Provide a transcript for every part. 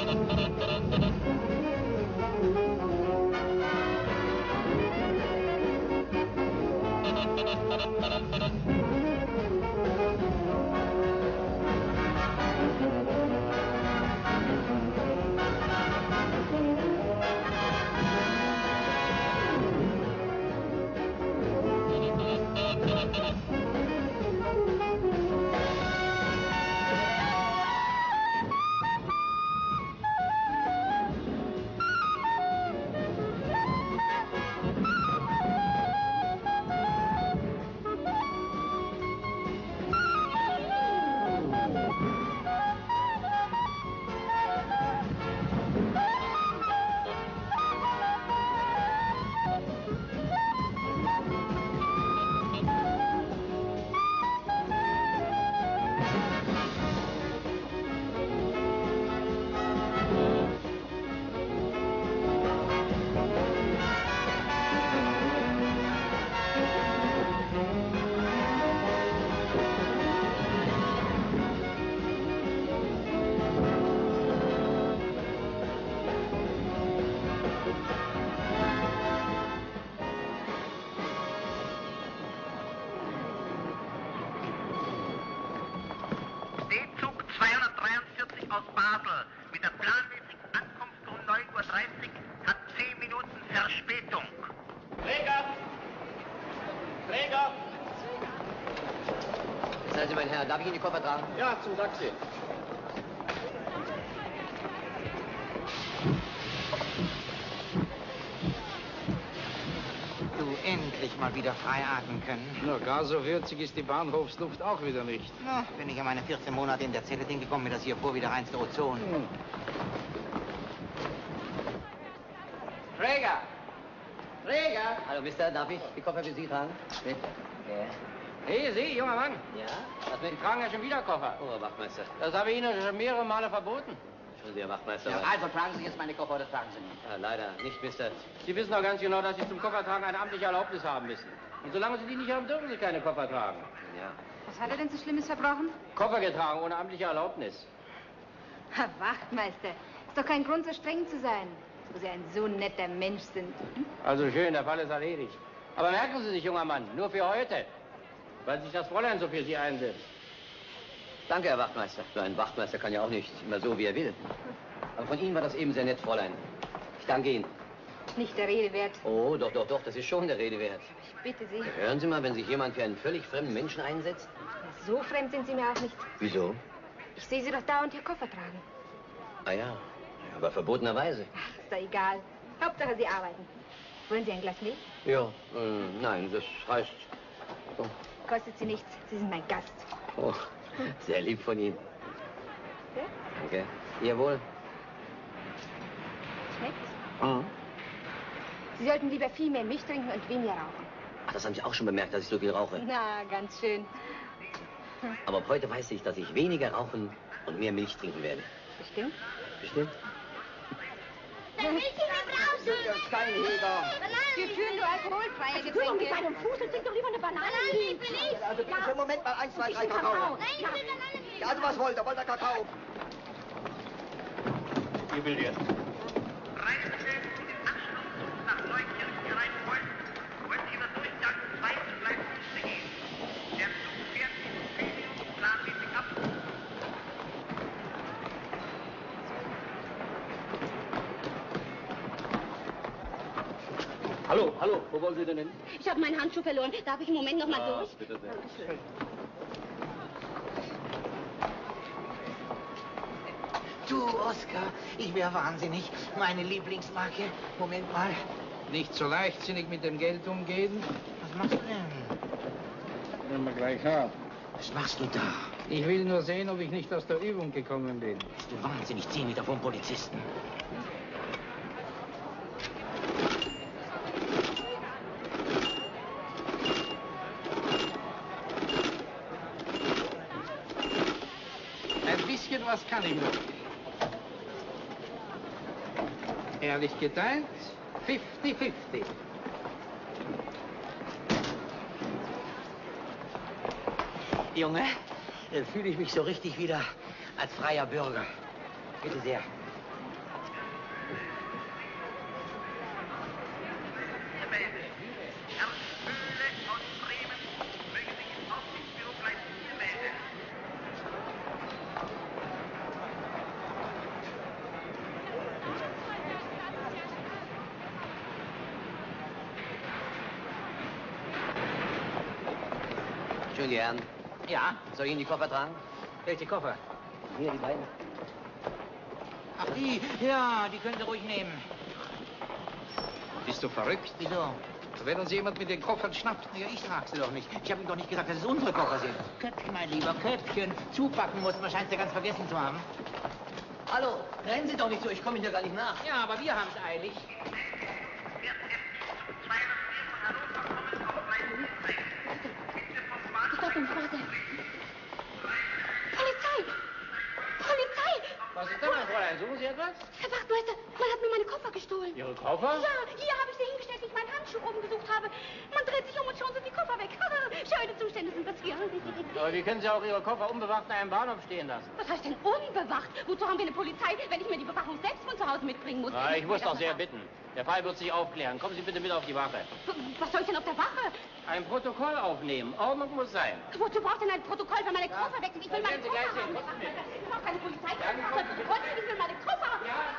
Darf ich Ihnen die Koffer tragen? Ja, zum Taxi. Du, endlich mal wieder frei atmen können. Na, gar so würzig ist die Bahnhofsluft auch wieder nicht. Na, bin ich ja meine 14 Monate in der Zelle hingekommen, mir das hier vor wie der reinste Ozon. Träger! Träger! Hallo, Mister, darf ich die Koffer für Sie tragen? Bitte. Ja. Hey, Sie, junger Mann. Ja? Was mit? Sie tragen ja schon wieder Koffer. Oh, Herr Wachtmeister. Das habe ich Ihnen schon mehrere Male verboten. Schon Sie, Herr Wachtmeister. Ja, also tragen Sie jetzt meine Koffer oder tragen Sie nicht? Ja, leider nicht, Mister. Sie wissen doch ganz genau, dass Sie zum Koffertragen eine amtliche Erlaubnis haben müssen. Und solange Sie die nicht haben, dürfen Sie keine Koffer tragen. Ja. Was hat er denn so Schlimmes verbrochen? Koffer getragen ohne amtliche Erlaubnis. Herr Wachtmeister, ist doch kein Grund, so streng zu sein, wo Sie ein so netter Mensch sind. Hm? Also schön, der Fall ist erledigt. Aber merken Sie sich, junger Mann, nur für heute. Weil sich das Fräulein so für Sie einsetzt. Danke, Herr Wachtmeister. So ein Wachtmeister kann ja auch nicht immer so, wie er will. Aber von Ihnen war das eben sehr nett, Fräulein. Ich danke Ihnen. Nicht der Rede wert. Oh, doch, das ist schon der Rede wert. Ich bitte Sie. Hören Sie mal, wenn sich jemand für einen völlig fremden Menschen einsetzt. So fremd sind Sie mir auch nicht. Wieso? Ich sehe Sie doch dauernd Ihr Koffer tragen. Ah ja, aber verbotenerweise. Ach, ist doch egal. Hauptsache, Sie arbeiten. Wollen Sie ein Glas Milch? Ja, nein, das heißt... Oh. Kostet Sie nichts. Sie sind mein Gast. Oh, sehr lieb von Ihnen. Ja? Danke. Jawohl. Schmeckt's? Mhm. Sie sollten lieber viel mehr Milch trinken und weniger rauchen. Ach, das haben Sie auch schon bemerkt, dass ich so viel rauche. Na, ganz schön. Aber ab heute weiß ich, dass ich weniger rauchen und mehr Milch trinken werde. Bestimmt? Bestimmt. Ein Mädchen mit draußen! Steinheger! Wir führen nur alkoholfreie Tu doch mit Getränke. deinem Fuß und trink doch lieber eine Banane. Banane, will ich. Also bitte, Moment mal, 1, 2, 3 Kakao. Kakao. Nein, ich will Banane. Ja, also was wollt ihr? Wollt ihr Kakao? Ihr will jetzt. Reisende im Anschluss nach Neukirchen gereist wollen, wollen Sie über Durchgang 2 zu Bleibfüße gehen. Der Zug fährt in 10 Minuten planmäßig ab. Hallo, wo wollen Sie denn hin? Ich habe meinen Handschuh verloren. Darf ich im Moment noch mal durch? Bitte sehr. Du, Oskar, ich wäre wahnsinnig. Meine Lieblingsmarke. Moment mal. Nicht so leichtsinnig mit dem Geld umgehen. Was machst du denn? Wenn wir gleich haben. Was machst du da? Ich will nur sehen, ob ich nicht aus der Übung gekommen bin. Bist du wahnsinnig? 10 Meter vom Polizisten. Ein bisschen was kann ich noch. Ehrlich geteilt, 50-50. Junge, fühle ich mich so richtig wieder als freier Bürger. Bitte sehr. die Herren. Ja, Soll ich Ihnen die Koffer tragen? welche Koffer? Hier, die beiden. Ach, die? Ja, die können Sie ruhig nehmen. Bist du verrückt? Wieso? Wenn uns jemand mit den Koffern schnappt. Ja, ich trag sie doch nicht. Ich habe ihm doch nicht gesagt, dass es unsere Koffer sind. Köpfchen, mein Lieber, Köpfchen. Zupacken muss man, scheint ja ganz vergessen zu haben. Hallo, rennen Sie doch nicht so, ich komme Ihnen ja gar nicht nach. Ja, aber wir haben es eilig. Stoppen, warte. Polizei! Polizei! Was ist denn, mein Fräulein? Suchen Sie etwas? Herr Wachtmeister, man hat mir meine Koffer gestohlen. Ihre Koffer? Ja, hier habe ich sie hingestellt, wie ich meinen Handschuh oben gesucht habe. Man dreht sich um und schon sind die Koffer weg. Schöne Zustände sind das hier. Aber wie können Sie auch Ihre Koffer unbewacht in einem Bahnhof stehen lassen? Was heißt denn unbewacht? Wozu haben wir eine Polizei, wenn ich mir die Bewachung selbst von zu Hause mitbringen muss? Ich muss doch sehr bitten. Der Fall wird sich aufklären. Kommen Sie bitte mit auf die Wache. Was soll ich denn auf der Wache? Ein Protokoll aufnehmen. Ordnung muss sein. Wozu braucht denn ein Protokoll für meine Koffer weg? Ich will meine Dann Koffer werden Sie haben. gleich sehen. Ich brauche keine Polizei. Ich will meine Koffer.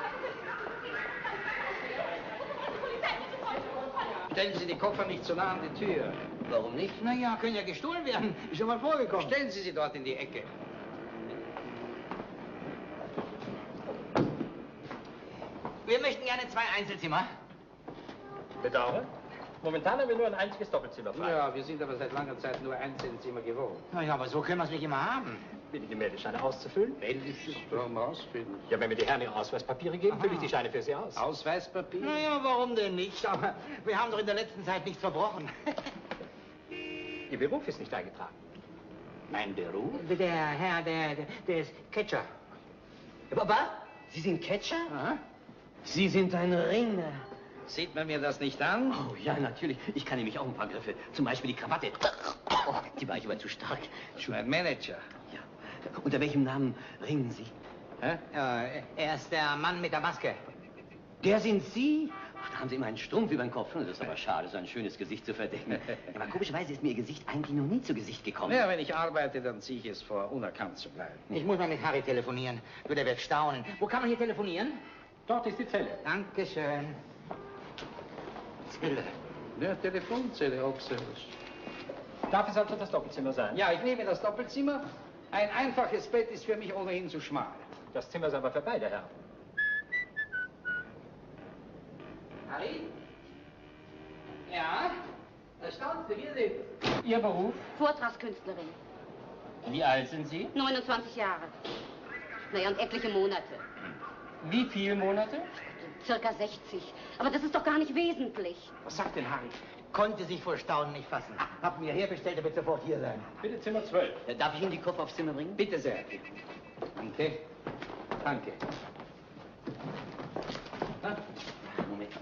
Stellen Sie die Koffer nicht so nah an die Tür. Warum nicht? Naja, können ja gestohlen werden. Ist schon mal vorgekommen. Stellen Sie sie dort in die Ecke. Wir möchten gerne 2 Einzelzimmer. Bedauere? Momentan haben wir nur ein einziges Doppelzimmer frei. Ja, wir sind aber seit langer Zeit nur Einzelzimmer gewohnt. Naja, aber so können wir es nicht immer haben. Bitte die Meldescheine auszufüllen? Warum ausfüllen? Ja, wenn mir die Herren ihre Ausweispapiere geben, fülle ich die Scheine für Sie aus. Ausweispapier? Naja, warum denn nicht? Aber wir haben doch in der letzten Zeit nichts verbrochen. Ihr Beruf ist nicht eingetragen. Mein Beruf? Der Herr, der ist Catcher. Papa, Sie sind Catcher? Aha. Sie sind ein Ringer. Sieht man mir das nicht an? Oh ja, natürlich. Ich kann nämlich auch ein paar Griffe. Zum Beispiel die Krawatte. Oh, die war ich aber zu stark. Schon ein Manager. Ja. Unter welchem Namen ringen Sie? Hä? Ja, er ist der Mann mit der Maske. Der sind Sie? Ach, da haben Sie immer einen Strumpf über den Kopf. Das ist aber schade, so ein schönes Gesicht zu verdecken. Aber komischerweise ist mir Ihr Gesicht eigentlich noch nie zu Gesicht gekommen. Ja, wenn ich arbeite, dann ziehe ich es vor, unerkannt zu bleiben. Ich muss mal mit Harry telefonieren. Du, der wird staunen. Wo kann man hier telefonieren? Dort ist die Zelle. Dankeschön. Zille. Ja, Telefonzelle auch so. Darf es also das Doppelzimmer sein? Ja, ich nehme das Doppelzimmer. Ein einfaches Bett ist für mich ohnehin zu schmal. Das Zimmer ist aber für beide Herren. Harry? Ja? Erstaunte, wir sind. Ihr Beruf? Vortragskünstlerin. Wie alt sind Sie? 29 Jahre. Naja, und etliche Monate. Wie viele Monate? Circa 60. Aber das ist doch gar nicht wesentlich. Was sagt denn Harry? Konnte sich vor Staunen nicht fassen. Hab mir herbestellt, er wird sofort hier sein. Bitte Zimmer 12. Darf ich Ihnen die Koffer aufs Zimmer bringen? Bitte sehr. Danke. Danke. Moment.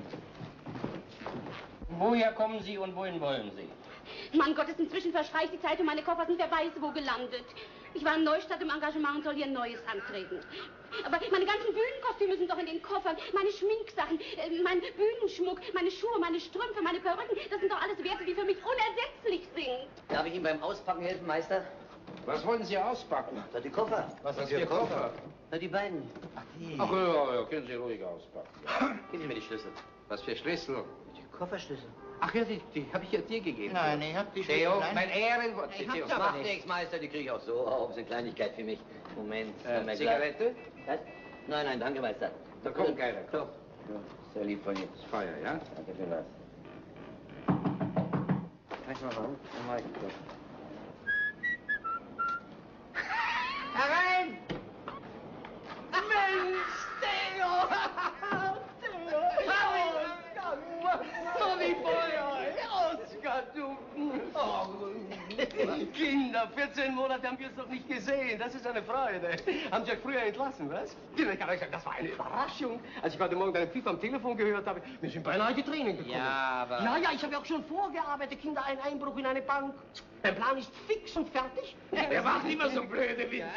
Woher kommen Sie und wohin wollen Sie? Mann Gottes, inzwischen verstreicht die Zeit und meine Koffer sind wer weiß wo gelandet. Ich war in Neustadt im Engagement und soll hier ein neues antreten. Aber meine ganzen Bühnenkostüme sind doch in den Koffern. Meine Schminksachen, mein Bühnenschmuck, meine Schuhe, meine Strümpfe, meine Perücken. Das sind doch alles Werte, die für mich unersetzlich sind. Darf ich Ihnen beim Auspacken helfen, Meister? Was wollen Sie auspacken? Na, die Koffer. Was ist Ihr Koffer? Na, die beiden. Ach, die. Ach ja, können Sie ruhig auspacken. Geben Sie mir die Schlüssel. Was für Schlüssel? Die Kofferschlüssel. Ach ja, die habe ich ja dir gegeben. Nein, ich hab die Theo, Nein. mein Ehrenwort. Ich hab's Theo. aber Macht nicht. nichts, Meister, die kriege ich auch so auf. Das ist eine Kleinigkeit für mich. Moment. komm mal gleich. Zigarette? Was? Nein, nein, danke, Meister. Da kommt keiner. Doch. Ja, sehr lieb von Ihnen. Das Feuer, ja? Danke vielmals. Kann ich mal ran? Dann mach ich das. Herein! Mensch, Theo! Theo! So wie vorher. Oskar, du. Oh, Kinder, 14 Monate haben wir es doch nicht gesehen. Das ist eine Freude. Haben Sie euch früher entlassen, was? Ich kann euch sagen, das war eine Überraschung. Als ich heute Morgen deinen Pfiff am Telefon gehört habe, mir sind beinahe die Tränen gekommen. Ja, aber... Ja, ich habe ja auch schon vorgearbeitet. Kinder, ein Einbruch in eine Bank. Mein Plan ist fix und fertig. Er macht immer so blöde Witze.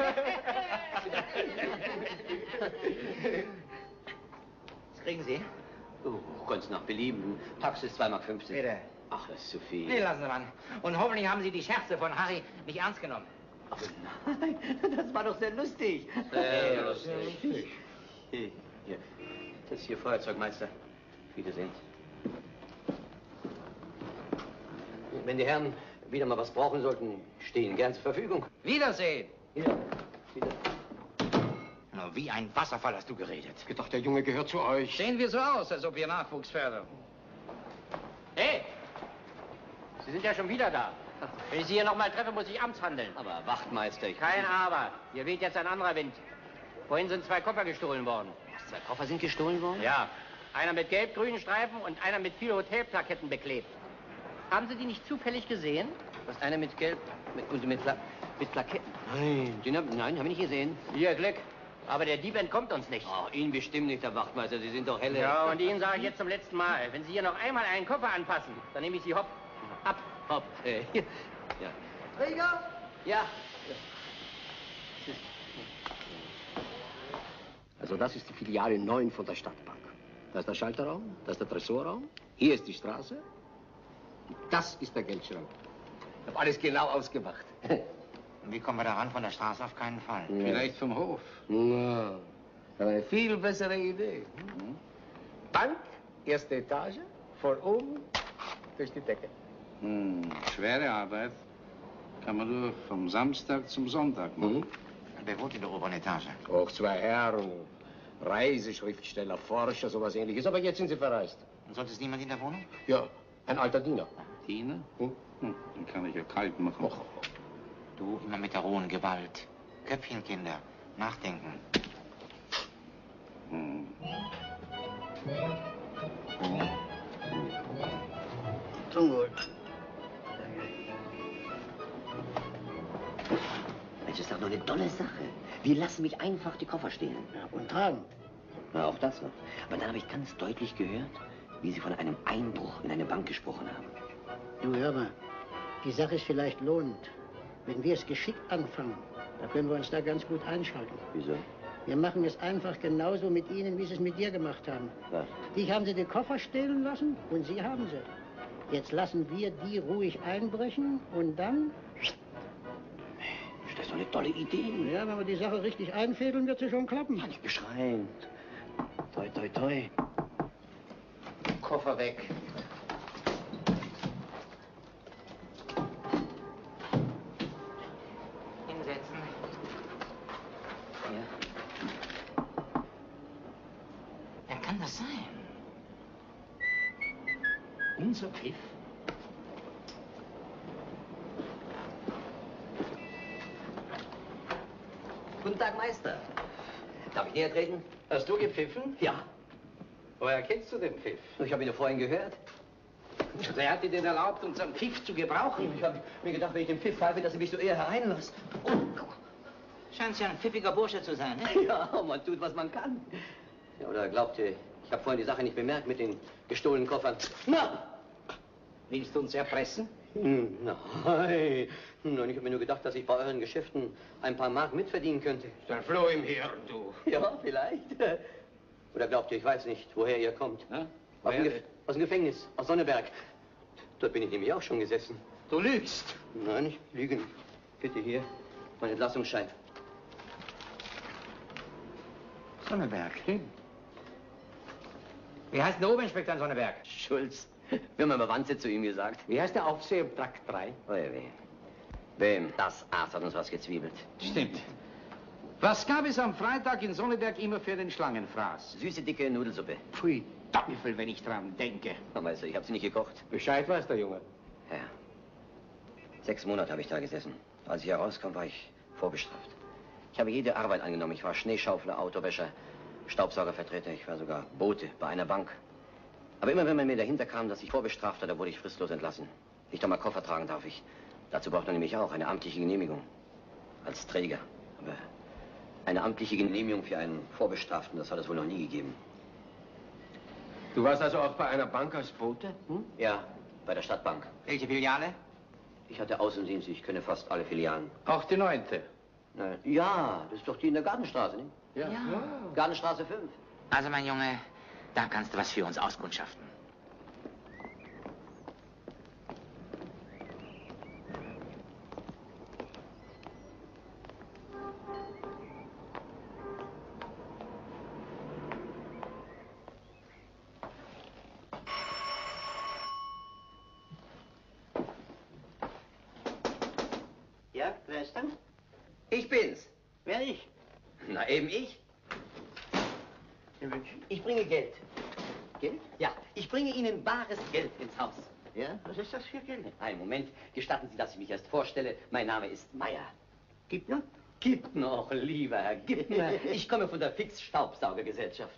Was kriegen Sie? Oh, ganz nach Belieben. Tax ist 2,50 Mark. Bitte. Ach, das ist zu viel. Nee, lassen Sie mal. Und hoffentlich haben Sie die Scherze von Harry nicht ernst genommen. Aber nein, das war doch sehr lustig. Sehr lustig. Hier, das ist Ihr Feuerzeugmeister. Viele sind. Wenn die Herren wieder mal was brauchen sollten, stehen gern zur Verfügung. Wiedersehen. Ja, wieder. Na, wie ein Wasserfall hast du geredet. Ich gedacht, der Junge gehört zu euch. Sehen wir so aus, als ob wir Nachwuchs fördern. Hey! Sie sind ja schon wieder da. Wenn ich Sie hier noch mal treffe, muss ich amtshandeln. Aber Wachtmeister, ich... Kein Aber. Hier weht jetzt ein anderer Wind. Vorhin sind 2 Koffer gestohlen worden. Was, 2 Koffer sind gestohlen worden? Ja. Einer mit gelb-grünen Streifen und einer mit viel Hotelplaketten beklebt. Haben Sie die nicht zufällig gesehen? Was, einer mit gelb... mit Plaketten? Nein, habe ich nicht gesehen. Ihr Glück. Aber der Dieb entkommt uns nicht. Oh, Ihnen bestimmt nicht, Herr Wachtmeister. Sie sind doch helle... Ja, und Ihnen sage ich jetzt zum letzten Mal. Wenn Sie hier noch einmal einen Koffer anpassen, dann nehme ich Sie hopp, ab. Hopp, ja. Rieger? Ja. Also das ist die Filiale 9 von der Stadtbank. Da ist der Schalterraum, da ist der Tresorraum, hier ist die Straße. Das ist der Geldschrank. Ich habe alles genau ausgemacht. Und wie kommen wir da ran? Von der Straße auf keinen Fall. Vielleicht vom Hof. Na, eine viel bessere Idee. Bank, erste Etage, von oben durch die Decke. Schwere Arbeit kann man nur vom Samstag zum Sonntag machen. Und wer wohnt in der oberen Etage? Auch 2 Herren, Reiseschriftsteller, Forscher, sowas ähnliches. Aber jetzt sind sie verreist. Und sonst ist niemand in der Wohnung? Ja, ein alter Diener. Diener? Dann kann ich ja kalt machen. Och. Du, immer mit der rohen Gewalt. Köpfchen, Kinder. Nachdenken. Zum Wohl. Das ist doch nur eine tolle Sache. Wir lassen mich einfach die Koffer stehlen. Ja, und tragen. Na, auch das noch. Aber dann habe ich ganz deutlich gehört, wie Sie von einem Einbruch in eine Bank gesprochen haben. Du, hör mal, die Sache ist vielleicht lohnend. Wenn wir es geschickt anfangen, da können wir uns da ganz gut einschalten. Wieso? Wir machen es einfach genauso mit Ihnen, wie Sie es mit dir gemacht haben. Was? Dich haben Sie die Koffer stehlen lassen und Sie haben sie. Jetzt lassen wir die ruhig einbrechen und dann... Das ist doch eine tolle Idee. Ja, wenn wir die Sache richtig einfädeln, wird sie schon klappen. Ja, nicht beschreiend. Toi, toi, toi. Koffer weg. Hinsetzen. Ja. Wer kann das sein? Unser Pfiff? Guten Tag, Meister. Darf ich näher treten? Hast du gepfiffen? Ja. Woher kennst du den Pfiff? Ich habe ihn ja vorhin gehört. Wer hat dir denn erlaubt, unseren Pfiff zu gebrauchen? Ich habe mir gedacht, wenn ich den Pfiff pfeife, dass er mich so eher hereinlässt. Oh. Scheint ja ein pfiffiger Bursche zu sein, ne? Ja, man tut, was man kann. Ja, oder glaubt ihr, ich habe vorhin die Sache nicht bemerkt mit den gestohlenen Koffern. Na! Willst du uns erpressen? Nein. Nein, ich habe mir nur gedacht, dass ich bei euren Geschäften ein paar Mark mitverdienen könnte. Der Floh im Hirn, du. Ja, vielleicht. Oder glaubt ihr, ich weiß nicht, woher ihr kommt? Na? Aus dem Gefängnis, aus Sonneberg. Dort bin ich nämlich auch schon gesessen. Du lügst. Nein, ich lüge nicht. Bitte hier, mein Entlassungsschein. Sonneberg. Wie heißt der Oberinspektor in Sonneberg? Schulz. Wir haben immer Wanze zu ihm gesagt. Wie heißt der Aufseher im Trakt 3? Wem? Das Arzt hat uns was gezwiebelt. Stimmt. Was gab es am Freitag in Sonneberg immer für den Schlangenfraß? Süße, dicke Nudelsuppe. Pfui, Teufel, wenn ich dran denke. Na, Meister, ich habe sie nicht gekocht. Bescheid weiß der Junge. Ja. 6 Monate habe ich da gesessen. Als ich herauskam, war ich vorbestraft. Ich habe jede Arbeit angenommen. Ich war Schneeschaufler, Autowäscher, Staubsaugervertreter. Ich war sogar Bote bei einer Bank. Aber immer wenn man mir dahinter kam, dass ich vorbestraft war, da wurde ich fristlos entlassen. Nicht einmal Koffer tragen darf ich. Dazu braucht man nämlich auch eine amtliche Genehmigung. Als Träger. Aber eine amtliche Genehmigung für einen Vorbestraften, das hat es wohl noch nie gegeben. Du warst also auch bei einer Bank als Bote? Hm? Ja, bei der Stadtbank. Welche Filiale? Ich hatte Außendienst, ich kenne fast alle Filialen. Auch die 9. Ja, das ist doch die in der Gartenstraße, nicht? Ja. Gartenstraße 5. Also, mein Junge, da kannst du was für uns auskundschaften. wer ist denn? Ich bin's. Wer ich? Na, eben ich. Ich bringe Geld. Geld? Ja, ich bringe Ihnen bares Geld ins Haus. Ja, was ist das für Geld? Einen Moment, gestatten Sie, dass ich mich erst vorstelle. Mein Name ist Meier. Gibner? Gibt noch, lieber Herr Gibner. Ich komme von der Fix-Staubsaugergesellschaft.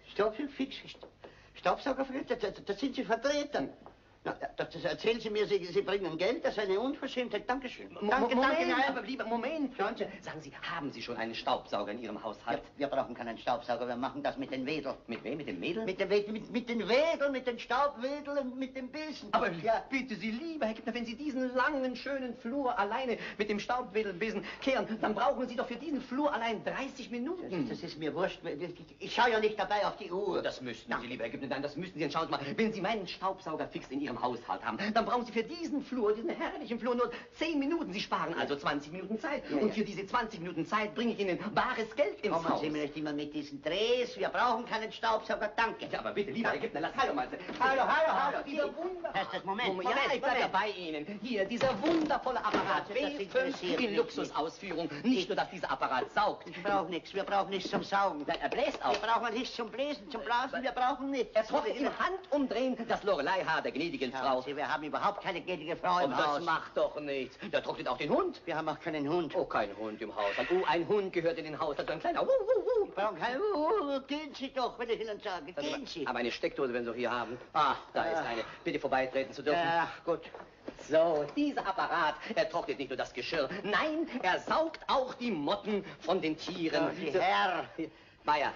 Staubsauger? Da sind Sie Vertreter. Na, das erzählen Sie mir, Sie bringen Geld, das ist eine Unverschämtheit. Dankeschön. Danke, Moment, aber lieber, Moment. Schauen Sie, sagen Sie, haben Sie schon einen Staubsauger in Ihrem Haushalt? Wir brauchen keinen Staubsauger, wir machen das mit den Wedel. Mit wem? Mit den Mädeln? Mit den Wedeln, mit den Staubwedeln, mit dem Besen. Aber ja, bitte Sie, lieber Herr Gibner, wenn Sie diesen langen, schönen Flur alleine mit dem Staubwedelbesen kehren, dann brauchen Sie doch für diesen Flur allein 30 Minuten. Das ist mir wurscht. Ich schaue ja nicht dabei auf die Uhr. Das müssten Sie, lieber Herr Gibner, nein, das müssten Sie. Dann schauen Sie mal, wenn Sie meinen Staubsauger fix in Ihrem Haushalt haben, dann brauchen Sie für diesen Flur, diesen herrlichen Flur, nur 10 Minuten. Sie sparen also 20 Minuten Zeit. Ja, und für diese 20 Minuten Zeit bringe ich Ihnen bares Geld ins Haus. Kommen Sie mir nicht immer mit diesen Drehs. Wir brauchen keinen Staubsauger, danke. Ja, aber bitte, lieber Herr Gibner, lass Hallo, mal. Hallo. Dieser wunderbare... Moment. Ja, ich bleibe bei Ihnen. Hier, dieser wundervolle Apparat B5 in Luxusausführung. Nicht nur, dass dieser Apparat saugt. Ich brauche nichts. Wir brauchen nichts zum Saugen. Er bläst auch. Wir brauchen nichts zum Bläsen, zum Blasen. Wir brauchen nichts. Er tropft im Handumdrehen das Lorelei-Haar der gnädigen Frau. Sie, wir haben überhaupt keine gnädige Frau im Haus. Das macht doch nichts. Der trocknet auch den Hund. Wir haben auch keinen Hund. Oh, kein Hund im Haus. Oh, ein Hund gehört in den Haus. Das ist ein kleiner. Wir brauchen keinen. Gehen Sie doch, wenn ich Ihnen sage. Gehen Sie. Aber eine Steckdose, wenn Sie hier haben. Ah, da ist eine. Bitte vorbeitreten zu dürfen. Ja, gut. So, dieser Apparat, er trocknet nicht nur das Geschirr. Nein, er saugt auch die Motten von den Tieren. Oh, die Herr. Meier,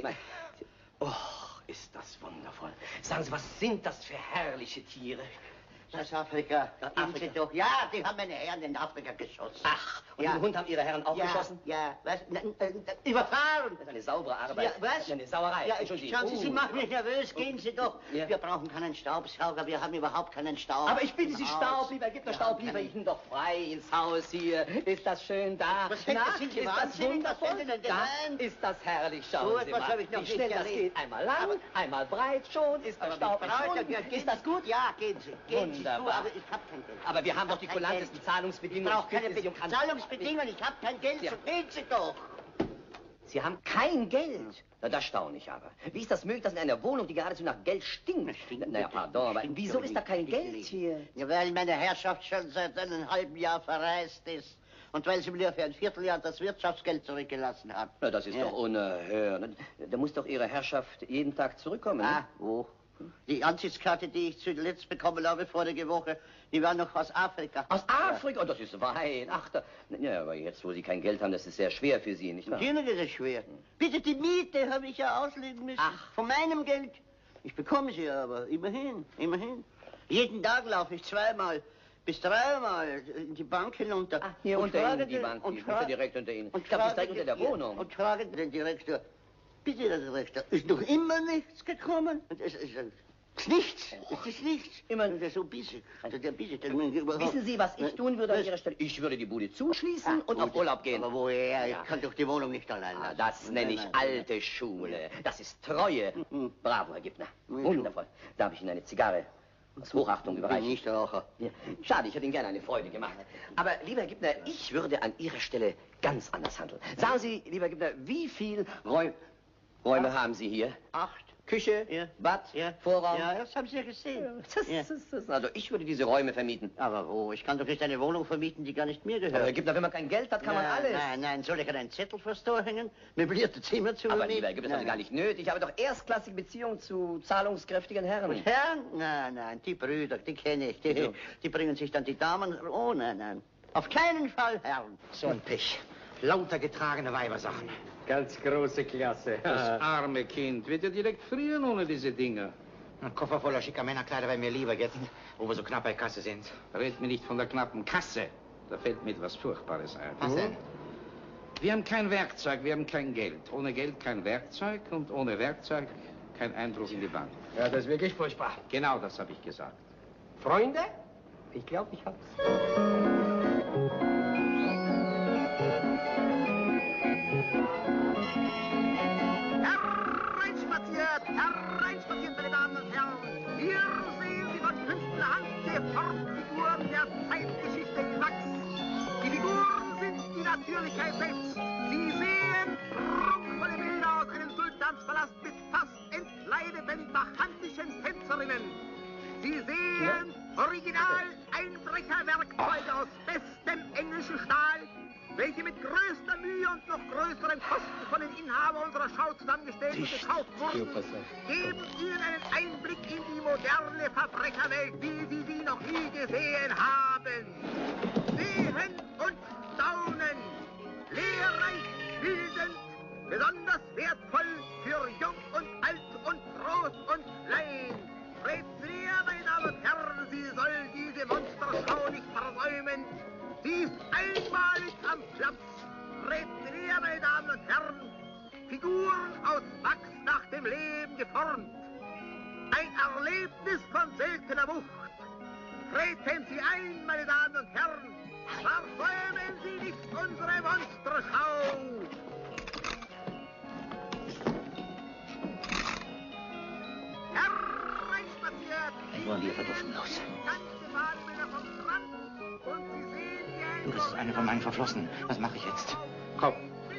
oh, ist das wundervoll. Sagen Sie, was sind das für herrliche Tiere? Das Afrika. Afrika. Doch. Ja, die haben meine Herren in Afrika geschossen. Ach, und ja. den Hund haben Ihre Herren auch geschossen? Ja, was? Überfahren. Das ist eine saubere Arbeit. Ja, was? Eine Sauerei. Ja, schauen Sie, Sie machen mich nervös. Gehen Sie doch. Ja. Wir brauchen keinen Staubsauger. Wir haben überhaupt keinen Staub. Aber ich bitte Sie, Staub, lieber, gib mir Staub, lieber ich ihn doch frei ins Haus hier. Ist das schön da? Was Na, sind Sie ist das wundervoll? Da ist das herrlich, schauen so Sie etwas mal. habe ich noch Wie schnell nicht das erlebt. geht. Einmal lang, einmal breit, schon ist der Staub verschwunden. Ist das gut? Ja, gehen Sie. Gehen Sie zu, Wunderbar. aber ich habe kein Geld. Aber wir haben doch die kulantesten Zahlungsbedingungen. Ich brauche keine Zahlungsbedingungen. Ich habe kein Geld. Ja. So gehen Sie doch. Sie haben kein Geld? Na, das staune ich aber. Wie ist das möglich, dass in einer Wohnung, die geradezu nach Geld stinkt? Naja, pardon, aber wieso ist da kein Geld hier? Ja, weil meine Herrschaft schon seit einem halben Jahr verreist ist. Und weil sie mir für ein Vierteljahr das Wirtschaftsgeld zurückgelassen hat. Na, das ist doch unerhört. Da muss doch Ihre Herrschaft jeden Tag zurückkommen. Ah, wo? Die Ansichtskarte, die ich zuletzt bekommen habe vorige Woche, die war noch aus Afrika. Aus Afrika? Oh, das ist weit. Ach, ja, aber jetzt, wo Sie kein Geld haben, das ist sehr schwer für Sie, nicht wahr? Natürlich ist es schwer. Bitte, die Miete habe ich ja auslegen müssen. Ach. Von meinem Geld. Ich bekomme sie aber, immerhin. Jeden Tag laufe ich 2-mal bis 3-mal in die Bank hinunter. Ach, hier unter Ihnen die Bank, die ist direkt unter Ihnen. Ich glaube, die ist direkt unter der Wohnung. Und frage den Direktor, bitte, Herr Direktor, ist noch immer nichts gekommen? Und es ist nichts. Es ist nichts. Immer. Der ist so bissig. Wissen Sie, was ich tun würde an Ihrer Stelle? Ich würde die Bude zuschließen und auf Urlaub gehen. Aber woher? Ich kann doch die Wohnung nicht allein lassen. Das nenne ich alte Schule. Das ist Treue. Bravo, Herr Gibner. Wundervoll. Darf ich Ihnen eine Zigarre aus Hochachtung überreichen? Ich bin nicht Raucher. Ja. Schade, ich hätte Ihnen gerne eine Freude gemacht. Aber, lieber Herr Gibner, ich würde an Ihrer Stelle ganz anders handeln. Sagen Sie, lieber Herr Gibner, wie viel Räume haben Sie hier? 8. Küche, Ja. Bad, Ja. Vorraum. Ja, das haben Sie ja gesehen. Also ich würde diese Räume vermieten. Aber wo? Ich kann doch nicht eine Wohnung vermieten, die gar nicht mir Aber gehört. Herr Gibner, wenn man kein Geld hat, kann man alles. Nein, soll ich einen Zettel vors Tor hängen? Möblierte Zimmer zu Aber vermieten? lieber Herr Gibner, das ist gar nicht nötig. Ich habe doch erstklassige Beziehungen zu zahlungskräftigen Herren. Und Herren? Nein, die Brüder, die kenne ich. Die bringen sich dann die Damen... Oh, nein. Auf keinen Fall Herren. So ein Pech. Lauter getragene Weibersachen. Ganz große Klasse. Das arme Kind wird ja direkt frieren ohne diese Dinger. Ein Koffer voller schicker Männerkleider wäre mir lieber jetzt, wo wir so knapp bei Kasse sind. Red mir nicht von der knappen Kasse. Da fällt mir etwas Furchtbares ein. Was denn? Wir haben kein Werkzeug, wir haben kein Geld. Ohne Geld kein Werkzeug und ohne Werkzeug kein Einbruch in die Bank. Ja, das ist wirklich furchtbar. Genau das habe ich gesagt. Freunde, ich glaube, ich hab's. Hereinspaziert, meine Damen und Herren. Hier sehen Sie von Künstlerhand der Formfiguren der Zeitgeschichte in Wachs. Die Figuren sind die Natürlichkeit selbst. Sie sehen prunkvolle Bilder aus einem Sultanspalast mit fast entkleideten bacchantischen Tänzerinnen. Sie sehen Original-Einbrecherwerkzeuge aus bestem englischen Stahl, welche mit größter Mühe und noch größeren Kosten von den Inhabern unserer Schau zusammengestellt und gekauft wurden, geben Ihnen einen Einblick in die moderne Verbrecherwelt, wie Sie sie noch nie gesehen haben. Sehen und staunen, lehrreich, bildend, besonders wertvoll für Jung und Alt und Groß und Klein. Seht näher, meine Damen und Herren, Sie sollen diese Monsterschau nicht versäumen. Sie ist einmalig am Platz. Seht näher, meine Damen und Herren, Figuren aus Wachs nach dem Leben geformt. Ein Erlebnis von seltener Wucht. Treten Sie ein, meine Damen und Herren. Versäumen Sie nicht unsere Monsterschau. Wollen wir verdursten los. Du, das ist eine von meinen Verflossenen. Was mache ich jetzt? Komm.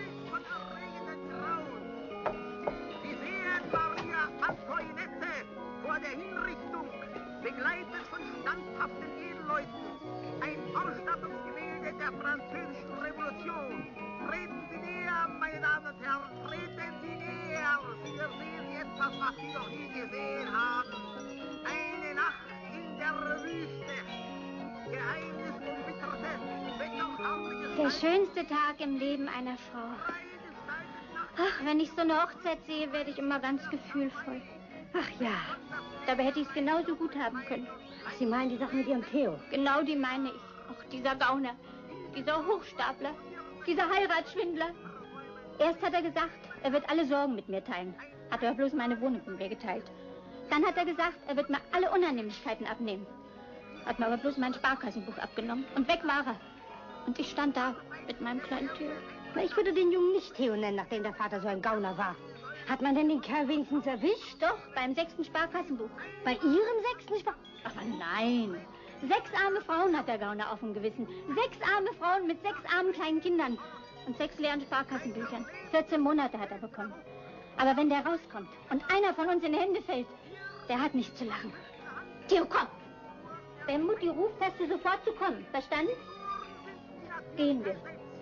Sie sehen Maria Antoinette vor der Hinrichtung, begleitet von standhaften Edelleuten. Ein Ausstattungsgemälde der französischen Revolution. Treten Sie näher, meine Damen und Herren, treten Sie näher. Sie sehen etwas, was Sie noch nie gesehen haben. Eine Nacht in der Wüste. Geheimnisumwitterte, wetterartige... Der schönste Tag im Leben einer Frau. Ach, wenn ich so eine Hochzeit sehe, werde ich immer ganz gefühlvoll. Ach ja, dabei hätte ich es genauso gut haben können. Ach, Sie meinen die Sache mit Ihrem Theo? Genau die meine ich. Ach, dieser Gauner, dieser Hochstapler, dieser Heiratsschwindler. Erst hat er gesagt, er wird alle Sorgen mit mir teilen. Hat aber bloß meine Wohnung mit mir geteilt. Dann hat er gesagt, er wird mir alle Unannehmlichkeiten abnehmen. Hat mir aber bloß mein Sparkassenbuch abgenommen. Und weg war er. Und ich stand da mit meinem kleinen Theo. Na, ich würde den Jungen nicht Theo nennen, nachdem der Vater so ein Gauner war. Hat man denn den Kerl wenigstens erwischt? Doch, beim 6. Sparkassenbuch. Bei Ihrem 6. Aber nein. 6 arme Frauen hat der Gauner auf dem Gewissen. 6 arme Frauen mit 6 armen kleinen Kindern. Und 6 leeren Sparkassenbüchern. 14 Monate hat er bekommen. Aber wenn der rauskommt und einer von uns in die Hände fällt, der hat nicht zu lachen. Theo, komm! Wenn Mutti ruft, hast du sofort zu kommen. Verstanden? Gehen wir.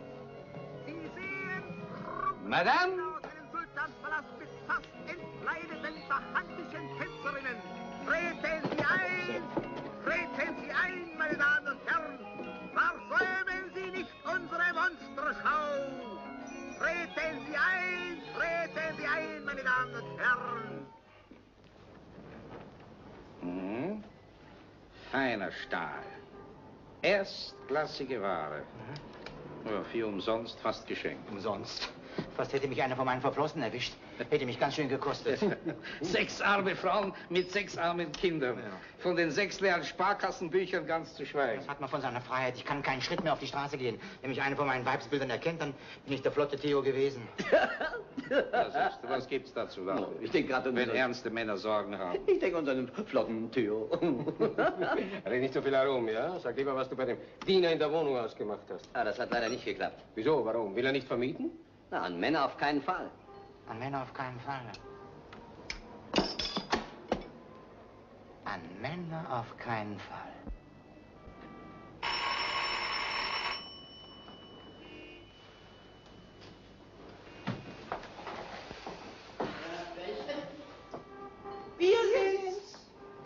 Madame? Sultanspalast mit fast entkleideten bacchantischen Tänzerinnen. Treten Sie ein! Treten Sie ein, meine Damen und Herren! Versäumen Sie nicht unsere Monsterschau! Treten Sie ein, meine Damen und Herren! Mhm. Feiner Stahl. Erstklassige Ware. Ja, für umsonst, fast geschenkt. Umsonst. Fast hätte mich einer von meinen Verflossenen erwischt. Hätte mich ganz schön gekostet. 6 arme Frauen mit 6 armen Kindern. Ja. Von den 6 leeren Sparkassenbüchern ganz zu schweigen. Das hat man von seiner Freiheit. Ich kann keinen Schritt mehr auf die Straße gehen. Wenn mich einer von meinen Weibsbildern erkennt, dann bin ich der flotte Theo gewesen. Was gibt's dazu? No, ich denke gerade wenn ernste Männer Sorgen haben. Ich denke an einen flotten Theo. Red nicht so viel herum, ja? Sag lieber, was du bei dem Diener in der Wohnung ausgemacht hast. Ah, das hat leider nicht geklappt. Wieso? Warum? Will er nicht vermieten? Na, an Männer auf keinen Fall. An Männer auf keinen Fall. An Männer auf keinen Fall. Wir sind's.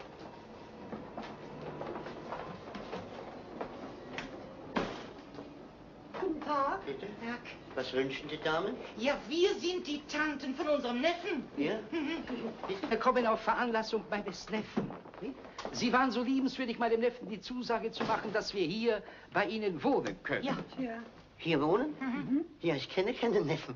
Guten Tag. Bitte? Was wünschen die Damen? Ja, wir sind die Tanten von unserem Neffen. Ja? Wir kommen auf Veranlassung meines Neffen. Sie waren so liebenswürdig, meinem Neffen die Zusage zu machen, dass wir hier bei Ihnen wohnen können. Ja. Hier wohnen? Ja, ich kenne keinen Neffen.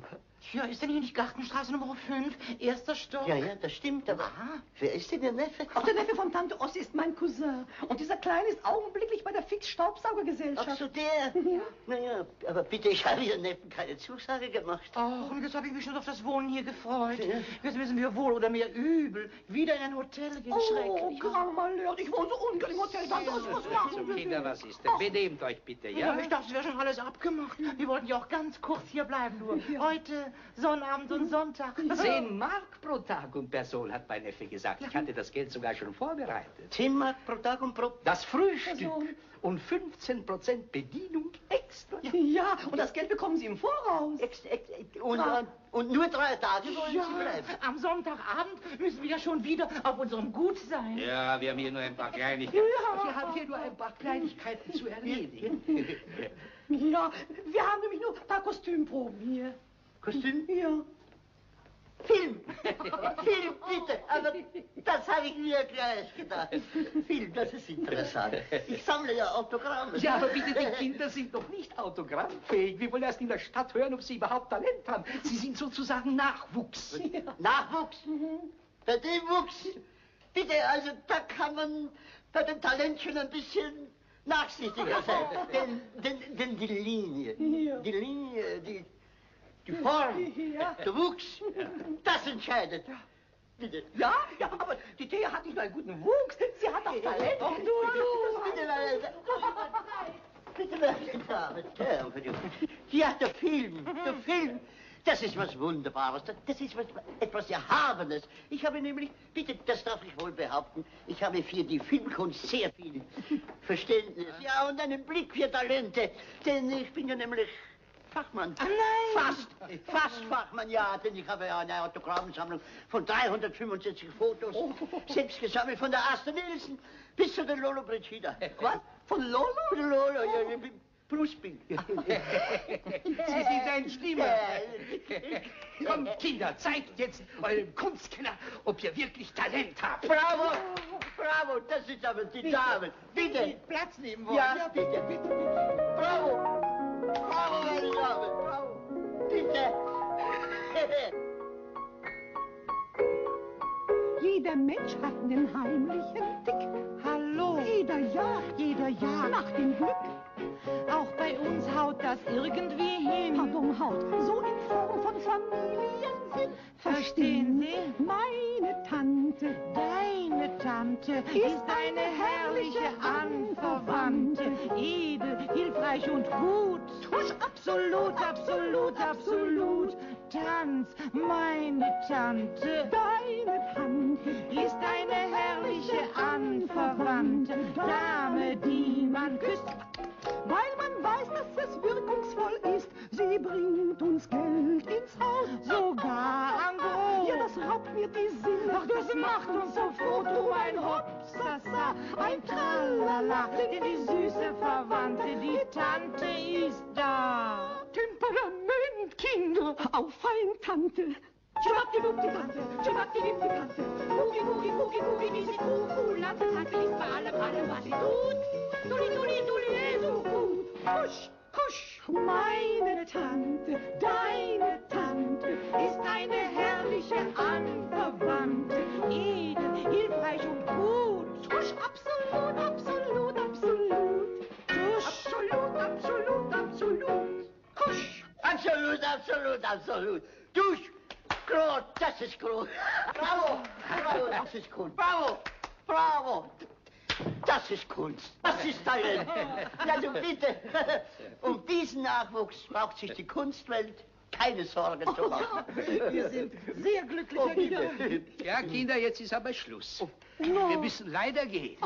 Tja, ist denn hier nicht Gartenstraße Nummer 5, erster Stock? Ja, das stimmt, aber wer ist denn der Neffe? Ach, der Neffe von Tante Ossi ist mein Cousin. Und dieser Kleine ist augenblicklich bei der Fix-Staubsaugergesellschaft. Ach so, der? Ja. Naja, aber bitte, ich habe Ihren Neffen keine Zusage gemacht. Ach, und jetzt habe ich mich schon auf das Wohnen hier gefreut. Ja. Jetzt müssen wir wohl oder mehr übel wieder in ein Hotel gehen. Schrecklich. Oh, Grand Malheur, ich wohne so ungern im Hotel. Tante Ossi, was machen wir? Kinder, was ist denn? Benehmt euch bitte, ja? Ja, ich dachte, es wäre schon alles abgemacht. Wir wollten ja auch ganz kurz hier bleiben nur. Heute, Sonnabend und Sonntag. 10 Mark pro Tag und Person, hat mein Neffe gesagt. Ich hatte das Geld sogar schon vorbereitet. 10 Mark pro Tag und pro... Das Frühstück und 15% Bedienung extra. Ja, und das Geld bekommen Sie im Voraus. Und nur 3 Tage wollen ja, Sie bleiben. Am Sonntagabend müssen wir ja schon wieder auf unserem Gut sein. Ja, wir haben hier nur ein paar Kleinigkeiten. Ja, wir haben hier nur ein paar Kleinigkeiten zu erledigen. Ja, wir haben nämlich nur ein paar Kostümproben hier. Kostüm? Ja. Film! Film, bitte! Aber das habe ich mir gleich gedacht. Film, das ist interessant. Ich sammle ja Autogramme. Ja, aber bitte, die Kinder sind doch nicht autogrammfähig. Wir wollen erst in der Stadt hören, ob sie überhaupt Talent haben. Sie sind sozusagen Nachwuchs. Ja. Nachwuchs? Bei dem Wuchs? Bitte, also da kann man bei den Talentchen ein bisschen nachsichtiger sein. Denn die Linie, die Linie, die Form, der Wuchs, das entscheidet. Bitte. Ja, aber die Thea hat nicht nur einen guten Wuchs, sie hat auch Talent. Doch, bitte, meine Damen und Herren, ja, der Film, das ist was Wunderbares, das ist etwas Erhabenes. Ich habe nämlich, bitte, das darf ich wohl behaupten, ich habe für die Filmkunst sehr viel Verständnis, ja, und einen Blick für Talente, denn ich bin ja nämlich Fachmann. Ah, nein! Fast Fachmann, ja, denn ich habe ja eine Autogrammsammlung von 365 Fotos, selbst gesammelt von der Asta Nielsen bis zu den Lolo Brigida. Was? Von Lolo? Von Lolo, ja, Brustbild. Sie sind ein Schlimmer. Kommt, Kinder, zeigt jetzt eurem Kunstkenner, ob ihr wirklich Talent habt. Bravo, bravo, das ist aber die Dame. Bitte. Platz nehmen wollen. Ja, bitte. Bravo. Bravo, meine Damen, bravo. Bitte. Jeder Mensch hat einen heimlichen Tick. Hallo. Jeder jagt nach dem Glück. Auch bei uns haut das irgendwie hin. Pardon, haut so in Form von Familiensinn. Verstehen Sie? Meine Tante, deine Tante ist eine herrliche Anverwandte. Edel, hilfreich und gut. Tusch, absolut, absolut, absolut. Tanz, meine Tante. Deine Tante ist eine herrliche Anverwandte. Dame, die man küsst. Weil man weiß, dass es wirkungsvoll ist. Sie bringt uns Geld ins Haus. Sogar an Brot. Ja, das raubt mir die Sinne. Ach, das macht uns so froh. Du ein Hopsasa, ein Tralala. Denn die süße Verwandte, die Tante ist da. Temperament, Kinder, auf ein Tante. Schwuppdiwupp, die Tante, schwuppdiwupp, die Tante. Boogie, boogie, boogie, boogie, wie sie kuhkulant. Tante ist bei allem, was sie tut. Dulli, dulli, dulli, so gut. Husch, husch. Meine Tante, deine Tante ist eine herrliche Anverwandte. Edel, hilfreich und gut. Husch, absolut, absolut, absolut. Husch, absolut, absolut, absolut. Husch. Absolut, absolut, absolut. Dusch. Groß, das ist groß. Bravo, bravo, das ist Kunst. Bravo, bravo. Das ist Kunst. Das ist Talent. Also bitte, um diesen Nachwuchs braucht sich die Kunstwelt keine Sorgen zu machen. Wir sind sehr glücklich, Herr Kinder. Ja, Kinder, jetzt ist aber Schluss. Wir müssen leider gehen.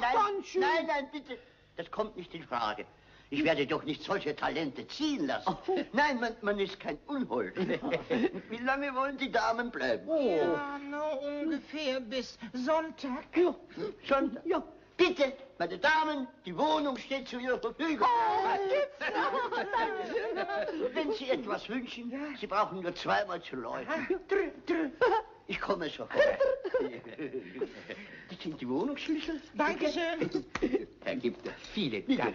Nein, bitte. Das kommt nicht in Frage. Ich werde doch nicht solche Talente ziehen lassen. Nein, man ist kein Unhold. Wie lange wollen die Damen bleiben? Ja, nur ungefähr bis Sonntag. Ja, Sonntag? Ja. Bitte, meine Damen, die Wohnung steht zu Ihrer Verfügung. Wenn Sie etwas wünschen, Sie brauchen nur zweimal zu läuten. Ich komme sofort. Das sind die Wohnungsschlüssel. Dankeschön. Herr Gibter, vielen Dank.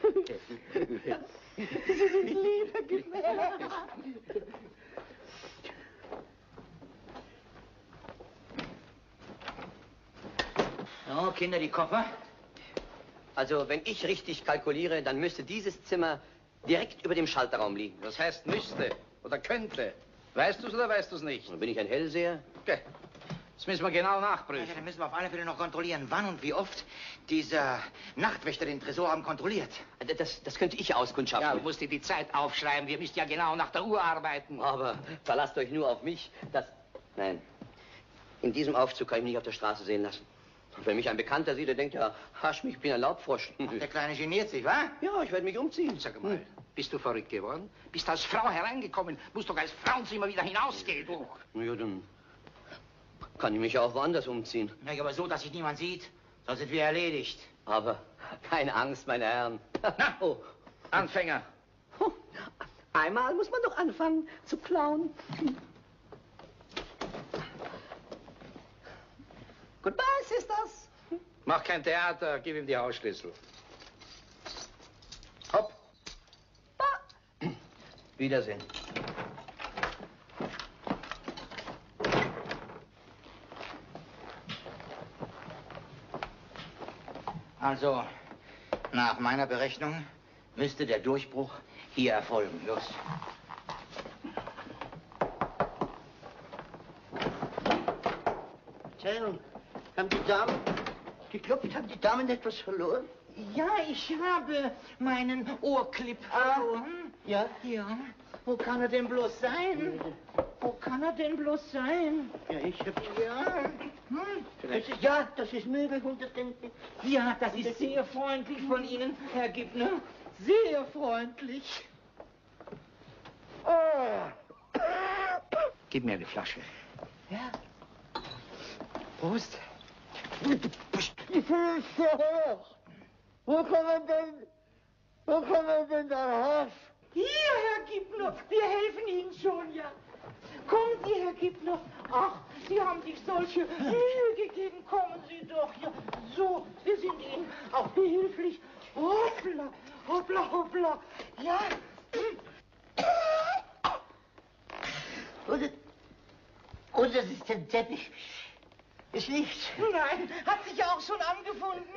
Sie sind lieb, Herr Gibter. Kinder, die Koffer? Also, wenn ich richtig kalkuliere, dann müsste dieses Zimmer direkt über dem Schalterraum liegen. Das heißt müsste oder könnte. Weißt du es oder weißt du es nicht? Bin ich ein Hellseher? Okay. Das müssen wir genau nachprüfen. Ja, dann müssen wir auf alle Fälle noch kontrollieren, wann und wie oft dieser Nachtwächter den Tresorraum kontrolliert. Das könnte ich auskundschaften. Ja, du musst dir die Zeit aufschreiben. Wir müssen ja genau nach der Uhr arbeiten. Aber verlasst euch nur auf mich. Nein. In diesem Aufzug kann ich mich nicht auf der Straße sehen lassen. Und wenn mich ein Bekannter sieht, der denkt ja, hasch mich, ich bin ein Laubfrosch. Ach, der Kleine geniert sich, wa? Ja, ich werde mich umziehen. Sag mal, bist du verrückt geworden? Bist als Frau hereingekommen, musst doch als Frauenzimmer wieder hinausgehen, du. Ja, dann kann ich mich ja auch woanders umziehen. Na ja, aber so, dass sich niemand sieht, sonst sind wir erledigt. Aber keine Angst, meine Herren. Na, oh, Anfänger. Einmal muss man doch anfangen zu klauen. Goodbye, Sisters. Mach kein Theater, gib ihm die Hausschlüssel. Hopp. Wiedersehen. Also, nach meiner Berechnung müsste der Durchbruch hier erfolgen. Los. Entschuldigung, haben die Damen geklopft? Haben die Damen etwas verloren? Ja, ich habe meinen Ohrclip verloren. Ja? Ja. Wo kann er denn bloß sein? Wo kann er denn bloß sein? Ja, ich hab... Ja. Das ist möglich, hundertprozentig. Ja, das ist sehr freundlich von Ihnen, Herr Gibner. Sehr freundlich. Oh. Gib mir eine Flasche. Ja. Prost. Die Füße ist so hoch. Wo kommen denn da raus? Hier, Herr Gibner, wir helfen Ihnen schon, ja. Kommen Sie, Herr Gibner. Ach, Sie haben sich solche Mühe gegeben. Kommen Sie doch, ja. So, wir sind Ihnen auch behilflich. Hoppla, hoppla, hoppla. Ja. Und das ist der Teppich. Ist nichts. Nein, hat sich auch schon angefunden.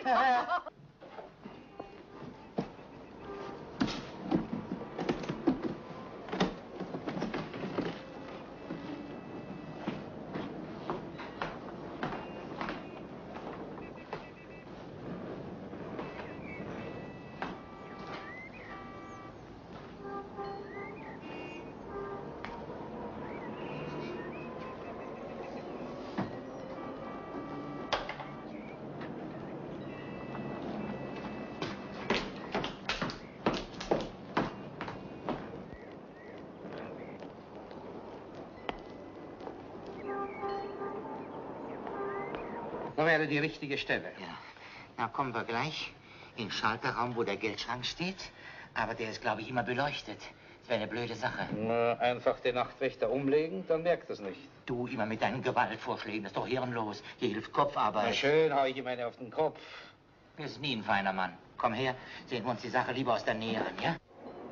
Da wäre die richtige Stelle. Ja. Na, kommen wir gleich in den Schalterraum, wo der Geldschrank steht. Aber der ist, glaube ich, immer beleuchtet. Das wäre eine blöde Sache. Na, einfach den Nachtwächter umlegen, dann merkt es nicht. Du immer mit deinen Gewaltvorschlägen, das ist doch hirnlos. Hier hilft Kopfarbeit. Na schön, hau ich ihm eine auf den Kopf. Du bist nie ein feiner Mann. Komm her, sehen wir uns die Sache lieber aus der Nähe an, ja?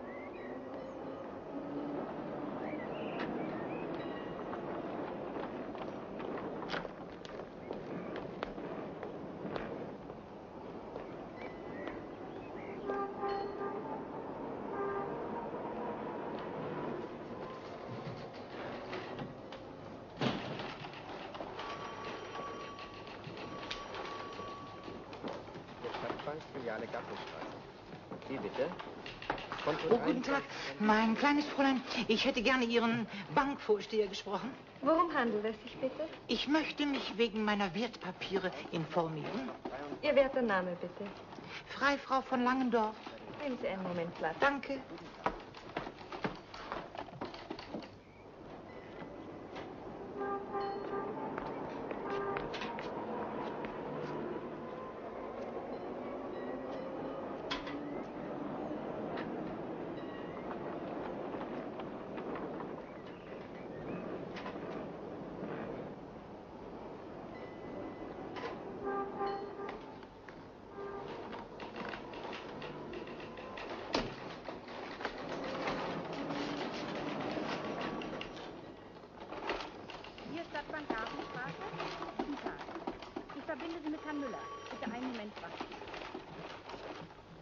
Filiale Gartenstraße. Wie bitte? Oh, guten Tag, mein kleines Fräulein. Ich hätte gerne Ihren Bankvorsteher gesprochen. Worum handelt es sich bitte? Ich möchte mich wegen meiner Wertpapiere informieren. Ihr werter Name bitte. Freifrau von Langendorf. Nehmen Sie einen Moment Platz. Danke.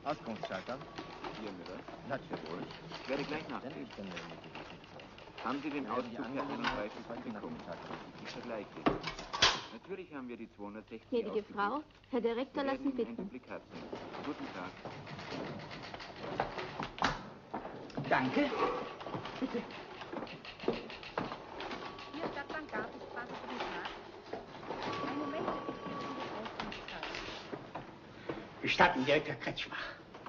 Auskunftsschalter. Hier, Müller. Natürlich. Ich werde gleich nachsehen. Haben Sie den Auszug für 31 bekommen? Ich vergleiche. Natürlich haben wir die 260. Gnädige Frau, Herr Direktor, lassen bitten. Guten Tag. Danke. Bitte. Hier Stadtbank Gartenstraße, guten Tag. Einen Moment, Gestatten, Direktor Kretschmer.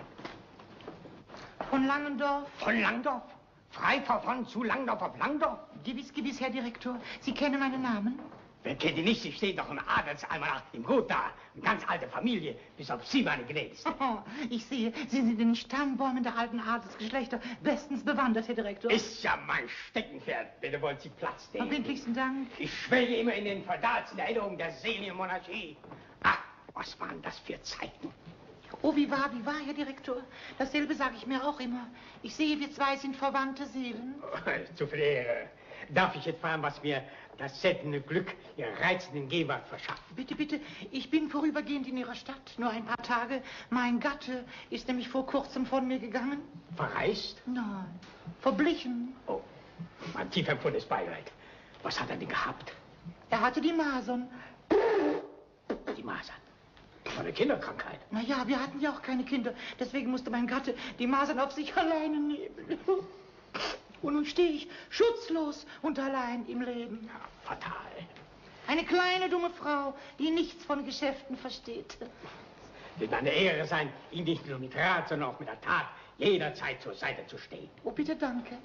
Von Langendorf? Von Langdorf? Frei von zu Langdorf auf Langdorf? Gewiss, Herr Direktor. Sie kennen meinen Namen? Wer kennt ihn nicht? Sie stehen doch im Adelsalmanach im Gut da. Eine ganz alte Familie, bis auf Sie, meine Gnädigste. Oh, ich sehe, Sie sind in den Stammbäumen der alten Adelsgeschlechter bestens bewandert, Herr Direktor. Ist ja mein Steckenpferd. Bitte wollen Sie Platz nehmen. Verbindlichsten Dank. Ich schwelge immer in den feudalsten Erinnerungen der seligen Monarchie. Ah, was waren das für Zeiten? Oh, wie wahr, Herr Direktor. Dasselbe sage ich mir auch immer. Ich sehe, wir zwei sind verwandte Seelen. Oh, zu viel Ehre. Darf ich jetzt fragen, was mir das seltene Glück Ihrer reizenden Gegenwart verschafft? Bitte, ich bin vorübergehend in Ihrer Stadt. Nur ein paar Tage. Mein Gatte ist nämlich vor kurzem von mir gegangen. Verreist? Nein, verblichen. Oh, mein tief empfundenes Beileid. Was hat er denn gehabt? Er hatte die Masern. Die Masern? Eine Kinderkrankheit? Na ja, wir hatten ja auch keine Kinder. Deswegen musste mein Gatte die Masern auf sich alleine nehmen. Und nun stehe ich schutzlos und allein im Leben. Ja, fatal. Eine kleine, dumme Frau, die nichts von Geschäften versteht. Wird meine Ehre sein, Ihnen nicht nur mit Rat, sondern auch mit der Tat jederzeit zur Seite zu stehen. Oh, bitte, danke.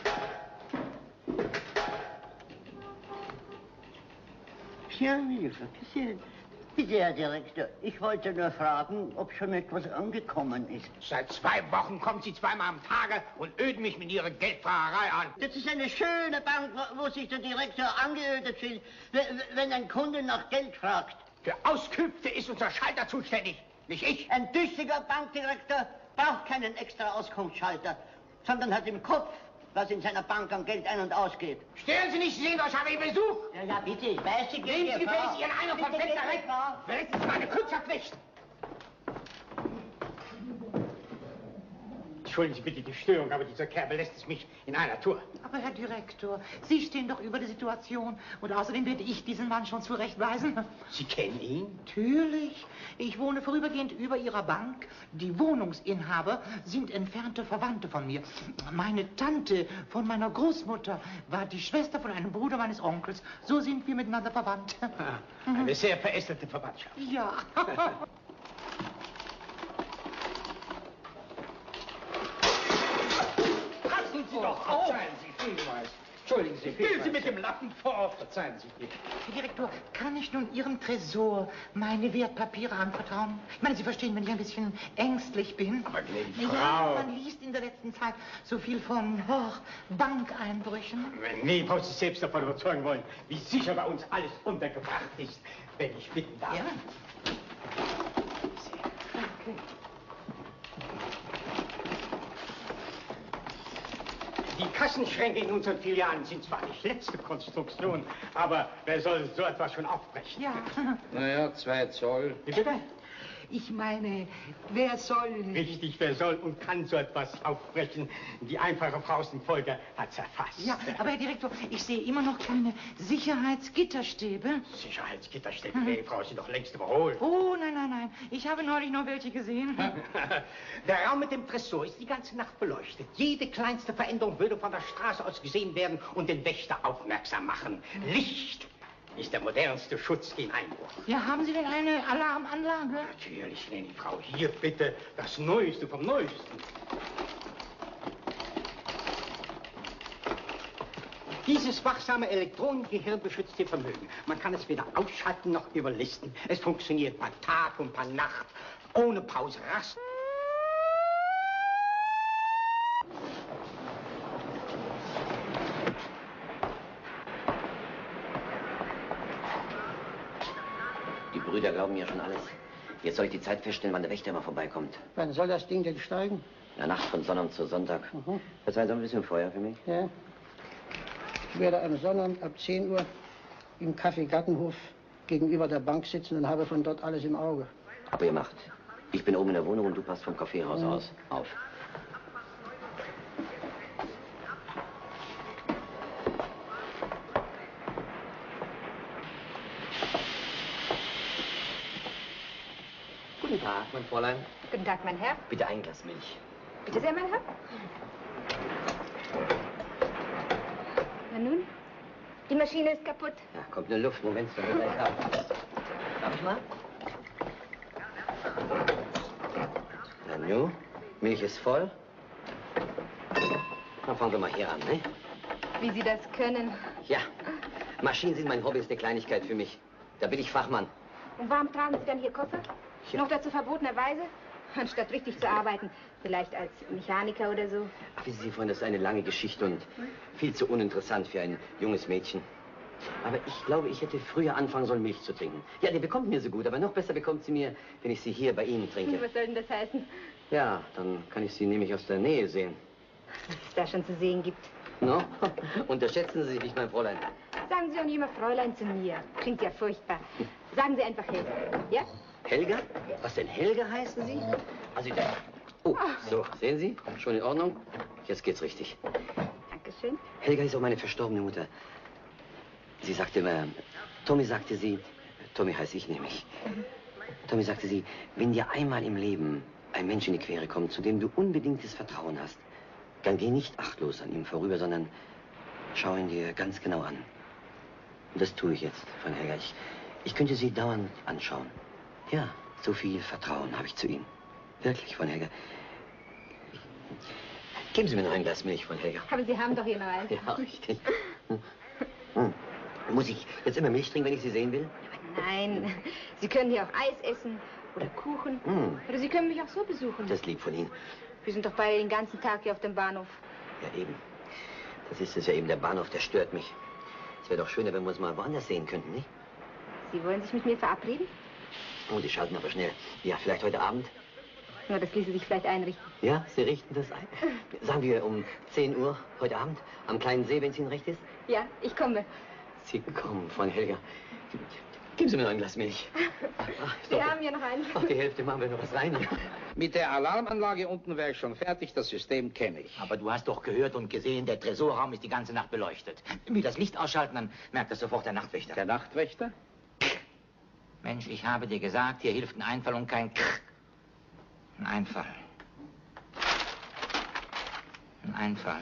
Ja, wie gesehen. Bitte, Herr Direktor, ich wollte nur fragen, ob schon etwas angekommen ist. Seit 2 Wochen kommt Sie zweimal am Tage und öden mich mit Ihrer Geldfahrerei an. Das ist eine schöne Bank, wo sich der Direktor angeödet fühlt, wenn ein Kunde nach Geld fragt. Für Auskünfte ist unser Schalter zuständig, nicht ich. Ein tüchtiger Bankdirektor braucht keinen extra Auskunftsschalter, sondern hat im Kopf, was in seiner Bank an Geld ein- und ausgeht. Stören Sie nicht, Sie sehen doch, ich habe Ihren Besuch. Ja, bitte, ich weiß, Sie Nehmen Sie gefälligst Ihren Eimer vom Fenster weg. Verletzen meine Kundschaftspflicht. Entschuldigen Sie bitte die Störung, aber dieser Kerl belässt es mich in einer Tour. Aber Herr Direktor, Sie stehen doch über die Situation. Und außerdem werde ich diesen Mann schon zurechtweisen. Sie kennen ihn? Natürlich. Ich wohne vorübergehend über Ihrer Bank. Die Wohnungsinhaber sind entfernte Verwandte von mir. Meine Tante von meiner Großmutter war die Schwester von einem Bruder meines Onkels. So sind wir miteinander verwandt. Eine sehr verästelte Verwandtschaft. Ja. Passen Sie doch auf! Verzeihen Sie vielmals. Entschuldigen Sie, gehen Sie mit dem Lappen vor. Verzeihen Sie mir. Herr Direktor, kann ich nun Ihrem Tresor meine Wertpapiere anvertrauen? Ich meine, Sie verstehen, wenn ich ein bisschen ängstlich bin. Aber gnädige Ja, Frau. man liest in der letzten Zeit so viel von Bankeinbrüchen. Nee, ich muss Sie selbst davon überzeugen wollen, wie sicher bei uns alles untergebracht ist, wenn ich bitten darf. Ja. Die Kassenschränke in unseren Filialen sind zwar nicht letzte Konstruktion, aber wer soll so etwas schon aufbrechen? Ja. Naja, 2 Zoll. Wie bitte? Ich meine, wer soll... Richtig, wer soll und kann so etwas aufbrechen? Die einfache Faustfolge hat's erfasst. Ja, aber Herr Direktor, ich sehe immer noch keine Sicherheitsgitterstäbe. Sicherheitsgitterstäbe, nee, Frau, sind doch längst überholt. Oh, nein. Ich habe neulich noch welche gesehen. Der Raum mit dem Tresor ist die ganze Nacht beleuchtet. Jede kleinste Veränderung würde von der Straße aus gesehen werden und den Wächter aufmerksam machen. Licht ist der modernste Schutz gegen Einbruch. Ja, haben Sie denn eine Alarmanlage? Natürlich, gnädige Frau. Hier bitte das Neueste vom Neuesten. Dieses wachsame Elektronengehirn beschützt Ihr Vermögen. Man kann es weder ausschalten noch überlisten. Es funktioniert bei Tag und bei Nacht, ohne Pause, Rast. Die Brüder glauben mir schon alles. Jetzt soll ich die Zeit feststellen, wann der Wächter mal vorbeikommt. Wann soll das Ding denn steigen? In der Nacht von Sonnabend zu Sonntag. Verzeihen Sie ein bisschen vorher für mich? Ja. Ich werde am Sonnabend ab 10 Uhr im Café Gartenhof gegenüber der Bank sitzen und habe von dort alles im Auge. Aber ihr macht. Ich bin oben in der Wohnung und du passt vom Kaffeehaus aus. Auf. Guten Tag, mein Fräulein. Guten Tag, mein Herr. Bitte ein Glas Milch. Bitte sehr, mein Herr. Na nun? Die Maschine ist kaputt. Ja, kommt nur Luft. Moment, dann wird gleich ab. Darf ich mal? Na nu, Milch ist voll. Dann fangen wir mal hier an, ne? Wie Sie das können. Ja, Maschinen sind mein Hobby, ist eine Kleinigkeit für mich. Da bin ich Fachmann. Und warum tragen Sie dann hier Koffer? Ja. Noch dazu verbotenerweise? Anstatt richtig zu arbeiten. Vielleicht als Mechaniker oder so. Ach, wissen Sie, Freunde, das ist eine lange Geschichte und viel zu uninteressant für ein junges Mädchen. Aber ich glaube, ich hätte früher anfangen sollen, Milch zu trinken. Ja, die bekommt mir so gut, aber noch besser bekommt sie mir, wenn ich sie hier bei Ihnen trinke. Was soll denn das heißen? Ja, dann kann ich sie nämlich aus der Nähe sehen. Was es da schon zu sehen gibt. No? Unterschätzen Sie sich nicht, mein Fräulein. Sagen Sie auch nicht immer Fräulein zu mir. Klingt ja furchtbar. Sagen Sie einfach Helga. Ja? Helga? Was denn Helga heißen Sie? Also, oh, so, sehen Sie? Schon in Ordnung? Jetzt geht's richtig. Dankeschön. Helga ist auch meine verstorbene Mutter. Sie sagte immer, Tommy sagte sie, Tommy heiße ich nämlich. Tommy sagte sie, wenn dir einmal im Leben ein Mensch in die Quere kommt, zu dem du unbedingtes Vertrauen hast, dann geh nicht achtlos an ihm vorüber, sondern schau ihn dir ganz genau an. Und das tue ich jetzt, von Helga. Ich könnte sie dauernd anschauen. Ja, so viel Vertrauen habe ich zu Ihnen. Wirklich, von Helga. Geben Sie mir noch ein Glas Milch, von Helga. Aber Sie haben doch hier noch eins. Ja, richtig. Muss ich jetzt immer Milch trinken, wenn ich Sie sehen will? Nein, Sie können hier auch Eis essen oder Kuchen. Oder Sie können mich auch so besuchen. Das ist lieb von Ihnen. Wir sind doch beide den ganzen Tag hier auf dem Bahnhof. Ja, eben. Das ist es ja eben. Der Bahnhof, der stört mich. Es wäre doch schöner, wenn wir uns mal woanders sehen könnten, nicht? Sie wollen sich mit mir verabreden? Oh, die schalten aber schnell. Ja, vielleicht heute Abend? Na, das ließe sich vielleicht einrichten. Ja, Sie richten das ein? Sagen wir um 10 Uhr heute Abend am kleinen See, wenn es Ihnen recht ist? Ja, ich komme. Sie kommen, von Helga. Geben Sie mir noch ein Glas Milch. Wir haben hier noch einen. Ach, die Hälfte machen wir noch was rein. Mit der Alarmanlage unten wäre ich schon fertig. Das System kenne ich. Aber du hast doch gehört und gesehen, der Tresorraum ist die ganze Nacht beleuchtet. Wenn wir das Licht ausschalten, dann merkt das sofort der Nachtwächter. Der Nachtwächter? Mensch, ich habe dir gesagt, hier hilft ein Einfall und kein Krrr. Ein Einfall. Ein Einfall.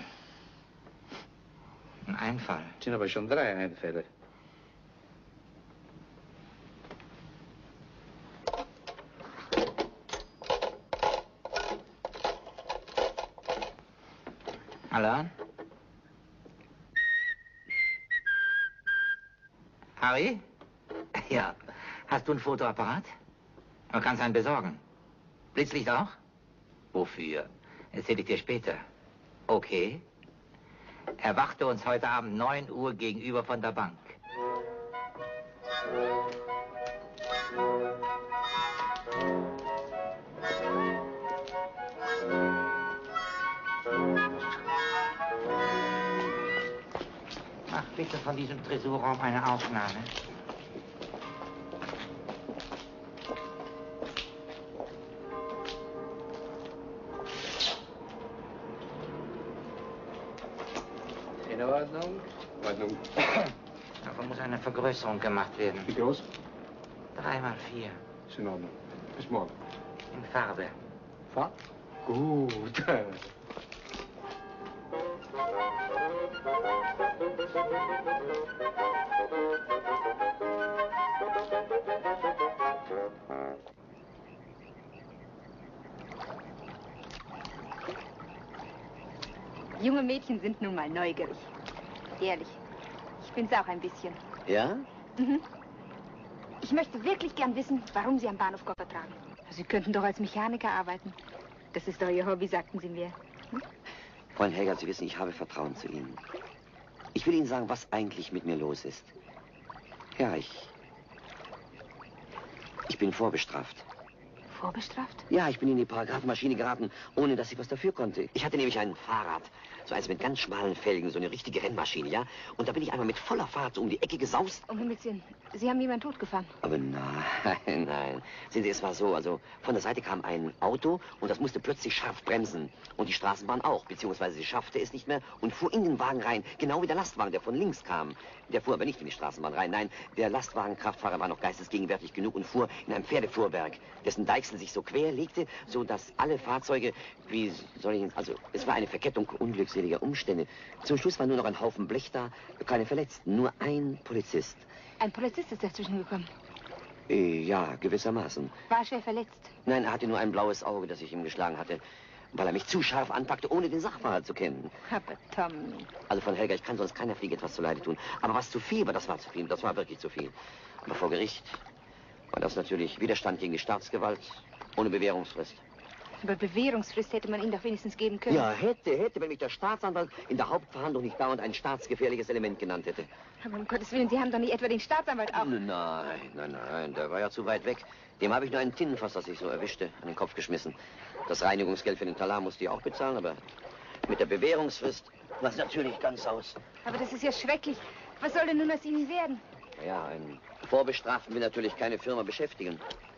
Ein Einfall. Das sind aber schon 3 Einfälle. Alarm? Harry? Ja. Hast du ein Fotoapparat? Du kannst einen besorgen. Blitzlicht auch? Wofür? Erzähl ich dir später. Okay. Erwarte uns heute Abend 9 Uhr gegenüber von der Bank. Mach bitte von diesem Tresorraum eine Aufnahme. In Ordnung? Ordnung. Davon muss eine Vergrößerung gemacht werden. Wie groß? 3 mal 4. Ist in Ordnung. Bis morgen. In Farbe. Farbe? Gut. Junge Mädchen sind nun mal neugierig. Ehrlich. Ich bin's auch ein bisschen. Ja? Mhm. Ich möchte wirklich gern wissen, warum Sie am Bahnhof Koffer tragen. Sie könnten doch als Mechaniker arbeiten. Das ist doch Ihr Hobby, sagten Sie mir. Freund Helga, Sie wissen, ich habe Vertrauen zu Ihnen. Ich will Ihnen sagen, was eigentlich mit mir los ist. Ja, ich bin vorbestraft. Vorbestraft? Ja, ich bin in die Paragraphenmaschine geraten, ohne dass ich was dafür konnte. Ich hatte nämlich ein Fahrrad. So eins mit ganz schmalen Felgen, so eine richtige Rennmaschine, ja? Und da bin ich einmal mit voller Fahrt so um die Ecke gesaust. Um Himmels Willen, Sie haben jemanden totgefahren. Aber nein, nein. Sehen Sie, es war so, also von der Seite kam ein Auto und das musste plötzlich scharf bremsen. Und die Straßenbahn auch, beziehungsweise sie schaffte es nicht mehr und fuhr in den Wagen rein, genau wie der Lastwagen, der von links kam. Der fuhr aber nicht in die Straßenbahn rein, nein, der Lastwagenkraftfahrer war noch geistesgegenwärtig genug und fuhr in einem Pferdefuhrwerk, dessen Deichsel sich so quer legte, so dass alle Fahrzeuge, wie soll ich, also es war eine Verkettung unglückseliger Umstände. Zum Schluss war nur noch ein Haufen Blech da, keine Verletzten, nur ein Polizist. Ein Polizist ist dazwischen gekommen. Ja, gewissermaßen. War er schwer verletzt? Nein, er hatte nur ein blaues Auge, das ich ihm geschlagen hatte, weil er mich zu scharf anpackte, ohne den Sachverhalt zu kennen. Aber Tommy. Also von Helga, ich kann sonst keiner Fliege etwas zuleide tun. Aber was zu viel war, das war zu viel. Das war wirklich zu viel. Aber vor Gericht war das natürlich Widerstand gegen die Staatsgewalt ohne Bewährungsfrist. Aber Bewährungsfrist hätte man Ihnen doch wenigstens geben können. Ja, hätte, wenn mich der Staatsanwalt in der Hauptverhandlung nicht dauernd ein staatsgefährliches Element genannt hätte. Aber um Gottes Willen, Sie haben doch nicht etwa den Staatsanwalt auch... Nein, der war ja zu weit weg. Dem habe ich nur ein Tintenfass, das ich so erwischte, an den Kopf geschmissen. Das Reinigungsgeld für den Talar musste ich auch bezahlen, aber mit der Bewährungsfrist war es natürlich ganz aus. Aber das ist ja schrecklich. Was soll denn nun aus Ihnen werden? Ja, einen Vorbestraften will natürlich keine Firma beschäftigen.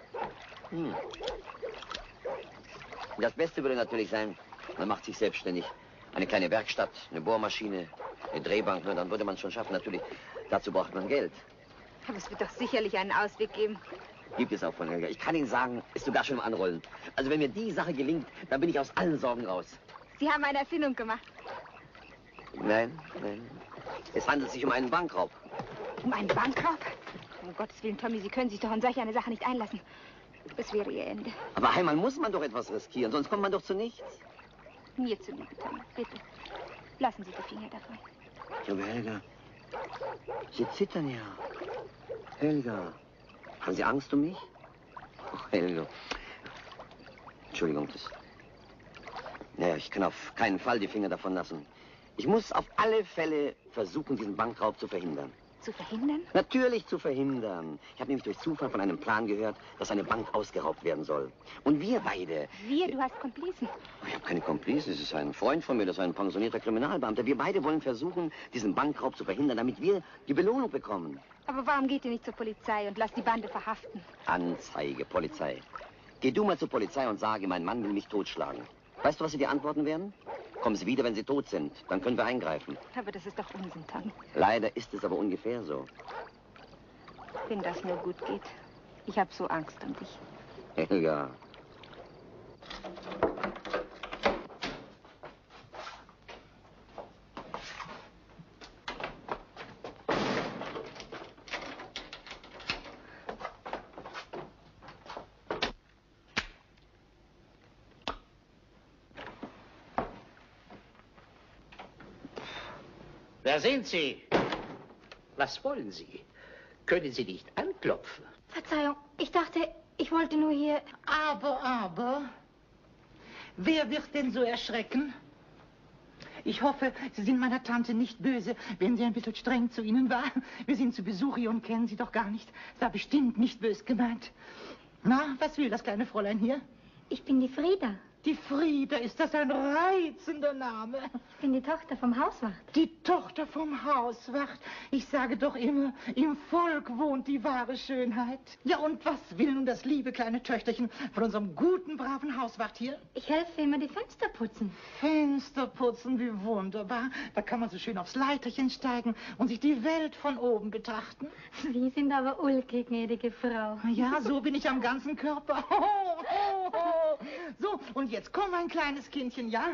Das Beste würde natürlich sein, man macht sich selbstständig. Eine kleine Werkstatt, eine Bohrmaschine, eine Drehbank, nur dann würde man es schon schaffen. Natürlich, dazu braucht man Geld. Aber es wird doch sicherlich einen Ausweg geben. Gibt es auch von Helga. Ich kann Ihnen sagen, ist sogar schon im Anrollen. Also wenn mir die Sache gelingt, dann bin ich aus allen Sorgen raus. Sie haben eine Erfindung gemacht. Nein. Es handelt sich um einen Bankraub. Um einen Bankraub? Um Gottes Willen, Tommy, Sie können sich doch an solch eine Sache nicht einlassen. Das wäre Ihr Ende. Aber einmal muss man doch etwas riskieren, sonst kommt man doch zu nichts. Mir zuliebe, Tommy, bitte. Lassen Sie die Finger davon. Aber Helga, Sie zittern ja. Helga, haben Sie Angst um mich? Ach, Helga. Entschuldigung, Naja, ich kann auf keinen Fall die Finger davon lassen. Ich muss auf alle Fälle versuchen, diesen Bankraub zu verhindern. Zu verhindern? Natürlich zu verhindern. Ich habe nämlich durch Zufall von einem Plan gehört, dass eine Bank ausgeraubt werden soll. Und wir beide... Wir? Du hast Komplizen? Ich habe keine Komplizen. Es ist ein Freund von mir, das ist ein pensionierter Kriminalbeamter. Wir beide wollen versuchen, diesen Bankraub zu verhindern, damit wir die Belohnung bekommen. Aber warum geht ihr nicht zur Polizei und lasst die Bande verhaften? Anzeige, Polizei. Geh du mal zur Polizei und sage, mein Mann will mich totschlagen. Weißt du, was sie dir antworten werden? Kommen Sie wieder, wenn Sie tot sind. Dann können wir eingreifen. Aber das ist doch Unsinn, Tommy. Leider ist es aber ungefähr so. Wenn das nur gut geht. Ich habe so Angst um dich. Helga. Wer sind Sie? Was wollen Sie? Können Sie nicht anklopfen? Verzeihung, ich dachte, ich wollte nur hier... Aber... Wer wird denn so erschrecken? Ich hoffe, Sie sind meiner Tante nicht böse, wenn sie ein bisschen streng zu Ihnen war. Wir sind zu Besuch hier und kennen Sie doch gar nicht. Es war bestimmt nicht böse gemeint. Na, was will das kleine Fräulein hier? Ich bin die Frieda. Die Frieda, ist das ein reizender Name? Ich bin die Tochter vom Hauswart. Die Tochter vom Hauswart. Ich sage doch immer, im Volk wohnt die wahre Schönheit. Ja, und was will nun das liebe kleine Töchterchen von unserem guten, braven Hauswart hier? Ich helfe immer die Fenster putzen. Fenster putzen, wie wunderbar. Da kann man so schön aufs Leiterchen steigen und sich die Welt von oben betrachten. Sie sind aber ulkig, gnädige Frau. Ja, so bin ich am ganzen Körper. So, und jetzt komm, mein kleines Kindchen, ja?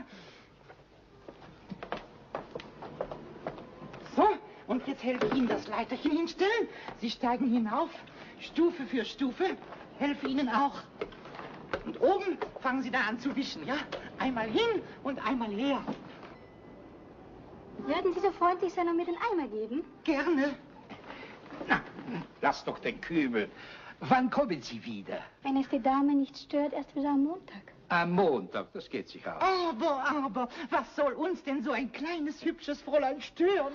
So, und jetzt helfe ich Ihnen das Leiterchen hinstellen. Sie steigen hinauf, Stufe für Stufe. Helfe Ihnen auch. Und oben fangen Sie da an zu wischen, ja? Einmal hin und einmal her. Würden Sie so freundlich sein und mir den Eimer geben? Gerne. Na, lass doch den Kübel. Wann kommen Sie wieder? Wenn es die Dame nicht stört, erst wieder am Montag. Am Montag, das geht sich aus. Aber, was soll uns denn so ein kleines, hübsches Fräulein stören?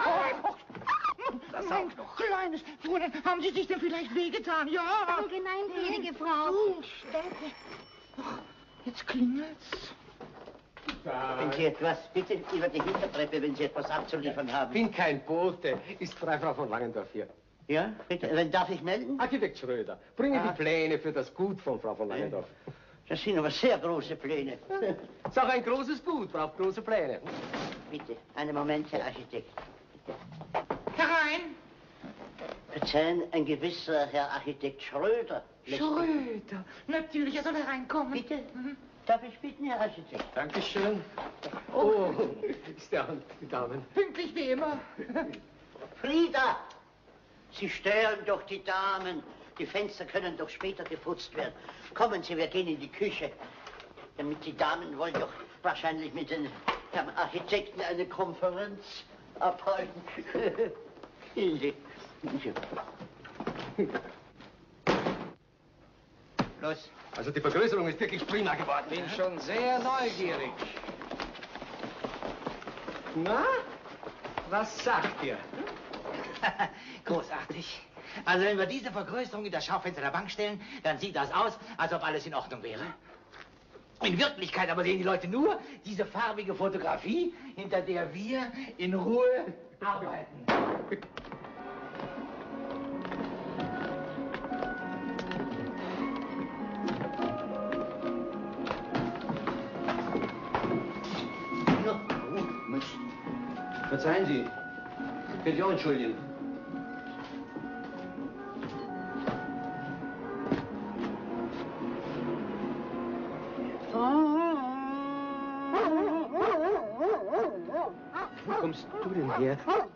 Das Mein auch noch. kleines Fräulein, haben Sie sich denn vielleicht wehgetan? Ja. Danke, nein, gnädige Frau. Stärke. Jetzt klingelt's. Wenn Sie etwas, bitte über die Hintertreppe, wenn Sie etwas abzuliefern haben. Bin kein Bote. Ist Frau von Langendorf hier. Ja, bitte. Wen darf ich melden? Architekt Schröder. Bringe die Pläne für das Gut von Frau von Langendorf. Das sind aber sehr große Pläne. Ist auch ein großes Gut, braucht große Pläne. Bitte, einen Moment, Herr Architekt. Bitte. Herein! Verzeihen, ein gewisser Herr Architekt Schröder. Schröder, natürlich, er soll hereinkommen. Bitte? Darf ich bitten, Herr Architekt? Dankeschön. Oh, ist der Hand, die Damen. Pünktlich wie immer. Frieda! Sie stören doch die Damen. Die Fenster können doch später geputzt werden. Kommen Sie, wir gehen in die Küche. Damit die Damen wollen doch wahrscheinlich mit den Herrn Architekten eine Konferenz abhalten. Los. Also die Vergrößerung ist wirklich prima geworden. Bin schon sehr neugierig. Na, was sagt ihr? Großartig. Also wenn wir diese Vergrößerung in das Schaufenster der Bank stellen, dann sieht das aus, als ob alles in Ordnung wäre. In Wirklichkeit aber sehen die Leute nur diese farbige Fotografie, hinter der wir in Ruhe arbeiten. Verzeihen Sie, können Sie auch entschuldigen. Wo kommst du denn her?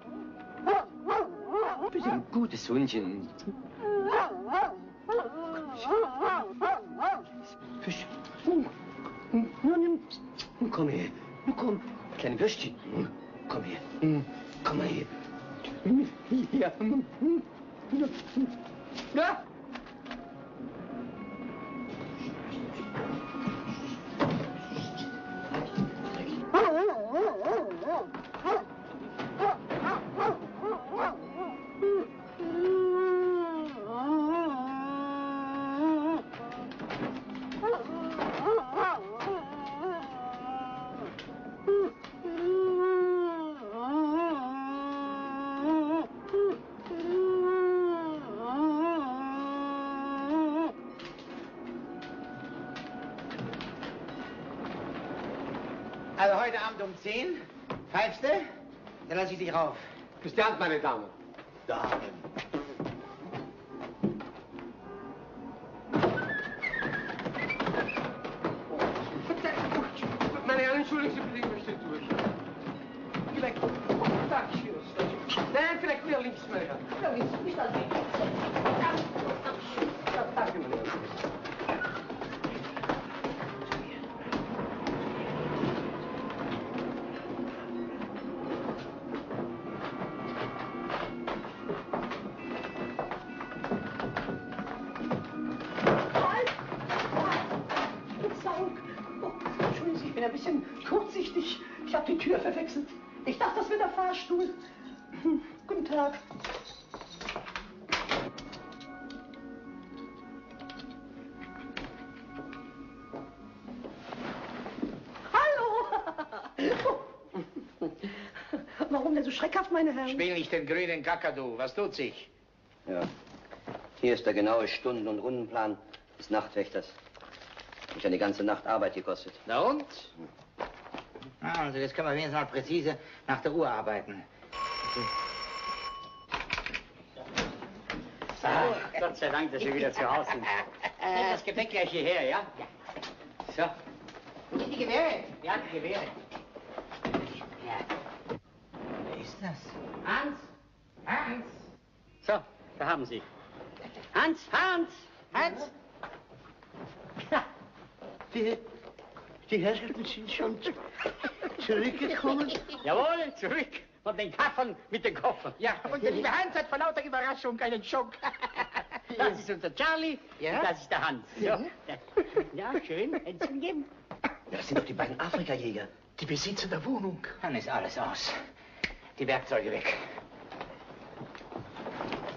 Du bist ein gutes Hundchen. Fisch. Nun, komm her. Nun komm, kleine Würstchen. Komm her. Komm mal her. Ja. Ja. Also heute Abend um 10, pfeifst du? Dann lass ich dich rauf. Küsst die Hand, meine Damen. Damen. Meine Herren, entschuldigen Sie bitte, ich möchte durch. Vielleicht, danke schön. Nein, vielleicht wieder links, meine Herren. Ja, links, nicht an links. Danke, meine Herren. Ein bisschen kurzsichtig. Ich habe die Tür verwechselt. Ich dachte, das wäre der Fahrstuhl. Guten Tag. Hallo! Warum denn so schreckhaft, meine Herren? Spiel nicht den grünen Kakadu. Was tut sich? Ja. Hier ist der genaue Stunden- und Rundenplan des Nachtwächters. Mich eine ganze Nacht Arbeit gekostet. Na und? Also jetzt können wir wenigstens mal präzise nach der Uhr arbeiten. Ach, Gott sei Dank, dass Sie wieder zu Hause sind. Nimm das Gepäck gleich hierher, ja? Ja. So. Die Gewehre? Ja, die Gewehre. Ja. Wer ist das? Hans! Hans! So, da haben Sie. Hans! Hans! Hans! Die Herrschaften sind schon zurückgekommen. Jawohl, zurück von den Kaffern mit den Koffern. Ja, und der liebe Hans hat vor lauter Überraschung einen Schock. Das ist unser Charlie und das ist der Hans. Ja, ja schön. Händchen geben. Ja, das sind doch die beiden Afrikajäger. Die Besitzer der Wohnung. Dann ist alles aus. Die Werkzeuge weg.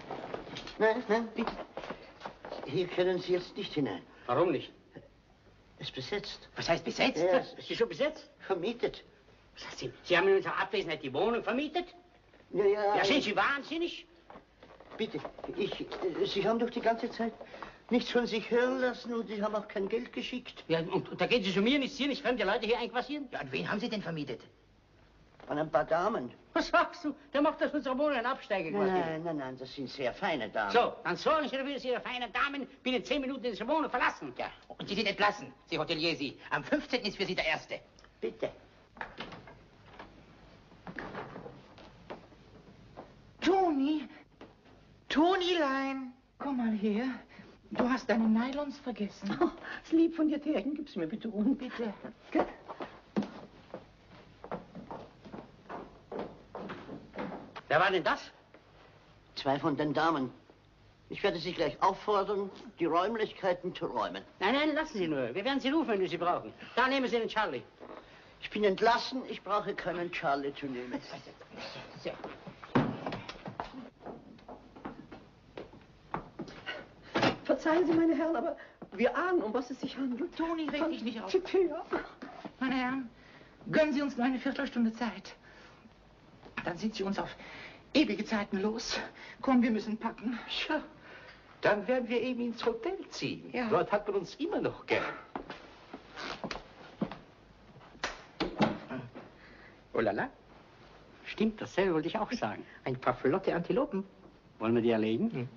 Nein, bitte. Hier können Sie jetzt nicht hinein. Warum nicht? Ist besetzt. Was heißt besetzt? Ja, Ist sie schon besetzt? Vermietet. Was heißt Sie? Sie haben in unserer Abwesenheit die Wohnung vermietet? Ja. Ja, sind Sie wahnsinnig? Bitte, Sie haben doch die ganze Zeit nichts von sich hören lassen und Sie haben auch kein Geld geschickt. Ja, und da geht es um mir nichts, hier nicht fremde Leute hier einquartieren? Ja, und wen haben Sie denn vermietet? An ein paar Damen. Was sagst du? Der macht aus unserer Wohnung ein Absteigequartier. Nein, das sind sehr feine Damen. So, dann sorgen Sie dafür, dass Ihre feinen Damen binnen 10 Minuten diese Wohnung verlassen. Ja, und Sie sind entlassen, Sie Hotelier, Sie. Am 15. ist für Sie der Erste. Bitte. Tonilein, komm mal her. Du hast deine Nylons vergessen. Oh, ist lieb von dir, Thärchen. Gib's mir bitte und Bitte. Wer war denn das? 2 von den Damen. Ich werde Sie gleich auffordern, die Räumlichkeiten zu räumen. Nein, lassen Sie nur. Wir werden Sie rufen, wenn wir Sie brauchen. Da nehmen Sie den Charlie. Ich bin entlassen, ich brauche keinen Charlie zu nehmen. So. Verzeihen Sie, meine Herren, aber wir ahnen, um was es sich handelt. Toni, reg dich nicht auf. Ja. Meine Herren, gönnen Sie uns nur eine Viertelstunde Zeit. Dann sind Sie uns auf ewige Zeiten los. Komm, wir müssen packen. Tja, dann werden wir eben ins Hotel ziehen. Ja. Dort hat man uns immer noch gern. Oh la la. Stimmt, dasselbe wollte ich auch sagen. Ein paar flotte Antilopen. Wollen wir die erlegen?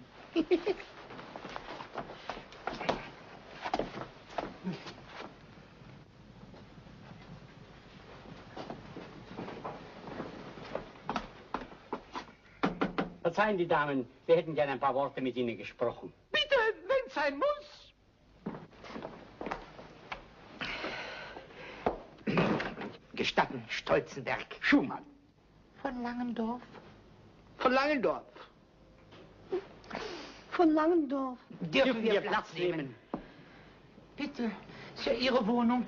Verzeihen die Damen, wir hätten gerne ein paar Worte mit Ihnen gesprochen. Bitte, wenn's sein muss. Gestatten, Stolzenberg. Schumann. Von Langendorf. Von Langendorf. Von Langendorf. Dürfen wir Platz nehmen? Bitte, ist ja Ihre Wohnung.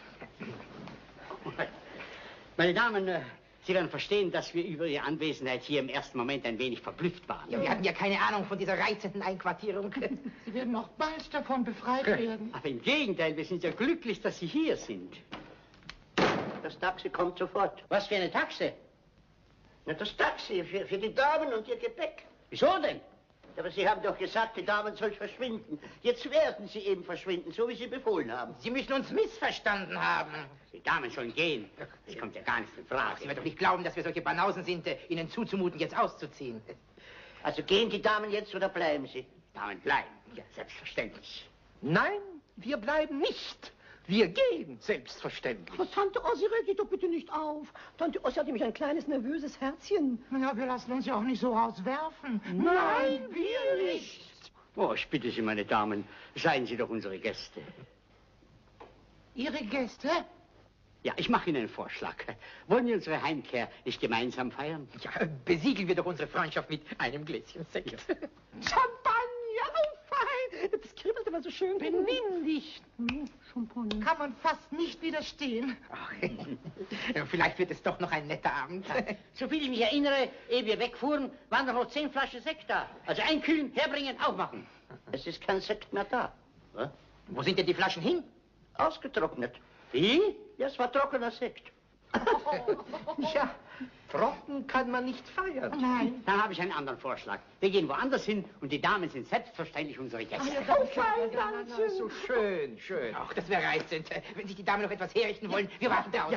Meine Damen, Sie werden verstehen, dass wir über Ihre Anwesenheit hier im ersten Moment ein wenig verblüfft waren. Ja, wir hatten ja keine Ahnung von dieser reizenden Einquartierung. Sie werden noch bald davon befreit werden. Aber im Gegenteil, wir sind ja glücklich, dass Sie hier sind. Das Taxi kommt sofort. Was für eine Taxe? Na, das Taxi für die Damen und ihr Gepäck. Wieso denn? Aber Sie haben doch gesagt, die Damen sollen verschwinden. Jetzt werden sie eben verschwinden, so wie Sie befohlen haben. Sie müssen uns missverstanden haben. Die Damen sollen gehen. Das kommt ja gar nicht in Frage. Sie werden doch nicht glauben, dass wir solche Banausen sind, Ihnen zuzumuten, jetzt auszuziehen. Also gehen die Damen jetzt oder bleiben sie? Damen bleiben. Ja, selbstverständlich. Nein, wir bleiben nicht. Wir gehen, selbstverständlich. Oh, Tante Ossi, reg dich doch bitte nicht auf. Tante Ossi hat nämlich ein kleines, nervöses Herzchen. Ja, wir lassen uns ja auch nicht so rauswerfen. Nein, wir nicht. Oh, ich bitte Sie, meine Damen, seien Sie doch unsere Gäste. Ihre Gäste? Ja, ich mache Ihnen einen Vorschlag. Wollen wir unsere Heimkehr nicht gemeinsam feiern? Ja, besiegeln wir doch unsere Freundschaft mit einem Gläschen Sekt. Champagner, oh fein. Das kribbelt immer so schön. Benimm dich. Champagner. Kann man fast nicht widerstehen. Ach, vielleicht wird es doch noch ein netter Abend. Soviel ich mich erinnere, ehe wir wegfuhren, waren noch 10 Flaschen Sekt da. Also einkühlen, herbringen, aufmachen. Es ist kein Sekt mehr da. Was? Wo sind denn die Flaschen hin? Ausgetrocknet. Wie? Ja, es war trockener Sekt. Ja, Trocken kann man nicht feiern. nein. Dann habe ich einen anderen Vorschlag. Wir gehen woanders hin und die Damen sind selbstverständlich unsere Gäste. Oh fein, Dankeschön. So schön, schön. Ach, das wäre reizend. Wenn sich die Damen noch etwas herrichten wollen, wir warten da aus.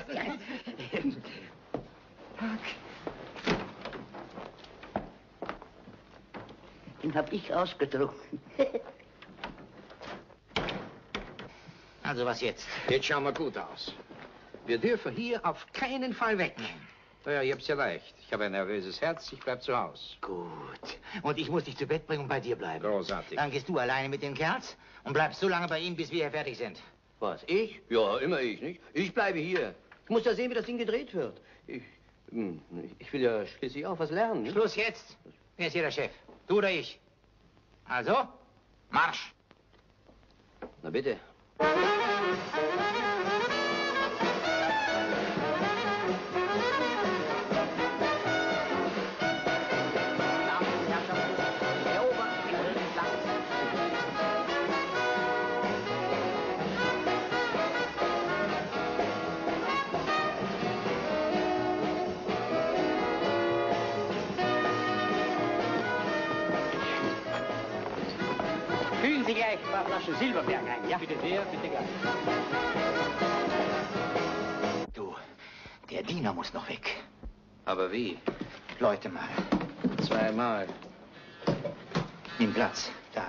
Den habe ich ausgetrunken. Also was jetzt? Jetzt schauen wir gut aus. Wir dürfen hier auf keinen Fall wegnehmen. Naja, ich hab's ja leicht. Ich habe ein nervöses Herz, ich bleib zu Hause. Gut. Und ich muss dich zu Bett bringen und bei dir bleiben. Großartig. Dann gehst du alleine mit den Kerls und bleibst so lange bei ihm, bis wir hier fertig sind. Was, ich? Ja, immer ich, nicht? Ich bleibe hier. Ich muss ja sehen, wie das Ding gedreht wird. Ich will ja schließlich auch was lernen. Nicht? Schluss jetzt. Wer ist hier der Chef? Du oder ich? Also, Marsch. Na bitte. Sie gleich ein paar Flaschen Silberberg ein, ja? Bitte sehr, bitte gleich. Du, der Diener muss noch weg. Aber wie? Läute mal. 2-mal. Nimm Platz. Da.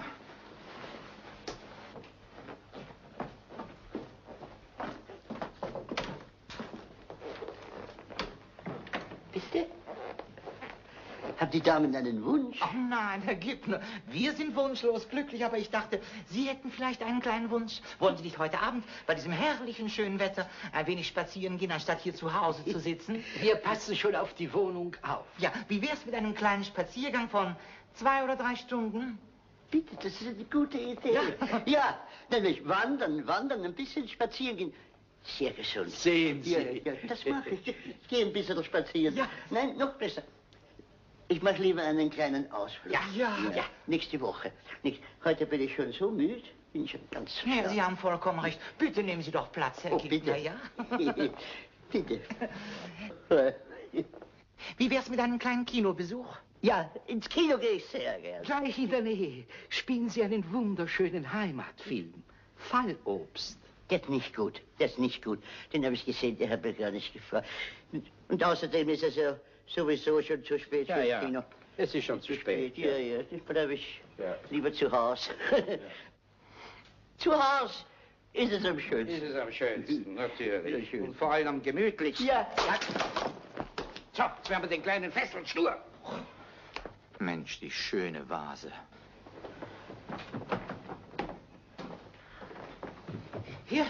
Bitte? Haben die Damen einen Wunsch? Oh nein, Herr Gibner, wir sind wunschlos glücklich, aber ich dachte, Sie hätten vielleicht einen kleinen Wunsch. Wollen Sie nicht heute Abend bei diesem herrlichen, schönen Wetter ein wenig spazieren gehen, anstatt hier zu Hause zu sitzen? Wir passen schon auf die Wohnung auf. Ja, wie wär's mit einem kleinen Spaziergang von 2 oder 3 Stunden? Bitte, das ist eine gute Idee. Ja, nämlich wandern, ein bisschen spazieren gehen. Sehr gesund. Sehen Sie. Ja, das mache ich. Ich gehe ein bisschen spazieren. Ja. Nein, noch besser. Ich mache lieber einen kleinen Ausflug. Ja. Nächste Woche. Heute bin ich schon so müde. Bin schon ganz Ja, Sie haben vollkommen recht. Bitte nehmen Sie doch Platz, Herr Gibner, ja? Bitte. Wie wär's mit einem kleinen Kinobesuch? Ja, ins Kino gehe ich sehr gerne. Gleich in der Nähe spielen Sie einen wunderschönen Heimatfilm. Fallobst. Das ist nicht gut. Den habe ich gesehen, der hat mir gar nicht gefallen. Und außerdem ist es ja sowieso schon zu spät fürs Kino. Es ist schon zu spät. Ja. Das bleibe ich lieber zu Hause. Zu Hause ist es am schönsten. Ist es am schönsten, natürlich. Und vor allem am gemütlichsten. Ja. So, jetzt werden wir den kleinen fest und stur. Mensch, die schöne Vase. Hier.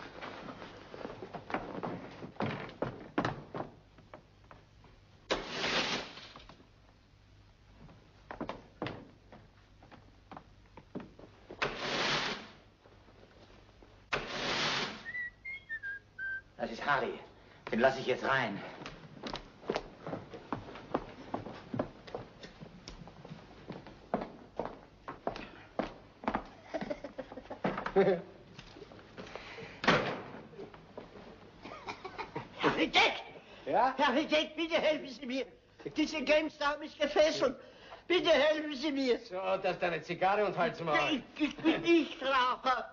Das ist Harry. Den lasse ich jetzt rein. Herr Hideck! Ja? Herr Hideck, bitte helfen Sie mir. Diese Gamester haben mich gefesselt. Bitte helfen Sie mir. So, das ist deine Zigarre und halt's mal. Ich bin nicht Raucher.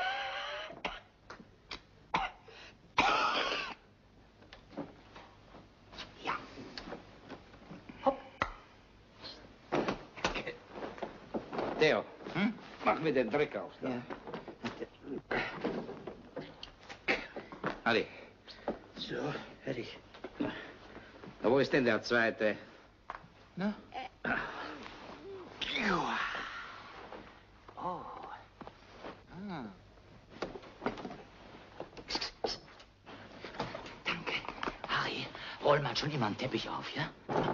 Ja. Hopp. Theo, mach mir den Dreck auf. Da. Ja. Adi. So, fertig. Na, wo ist denn der zweite? Na? Oh. Ah. Danke. Harry, roll mal schon immer einen Teppich auf, ja?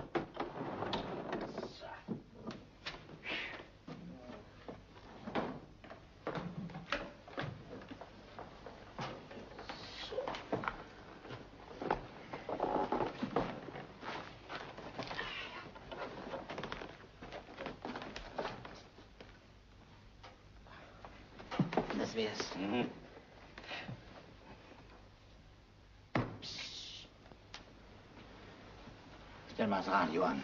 Das wär's. Stell mal das Radio an.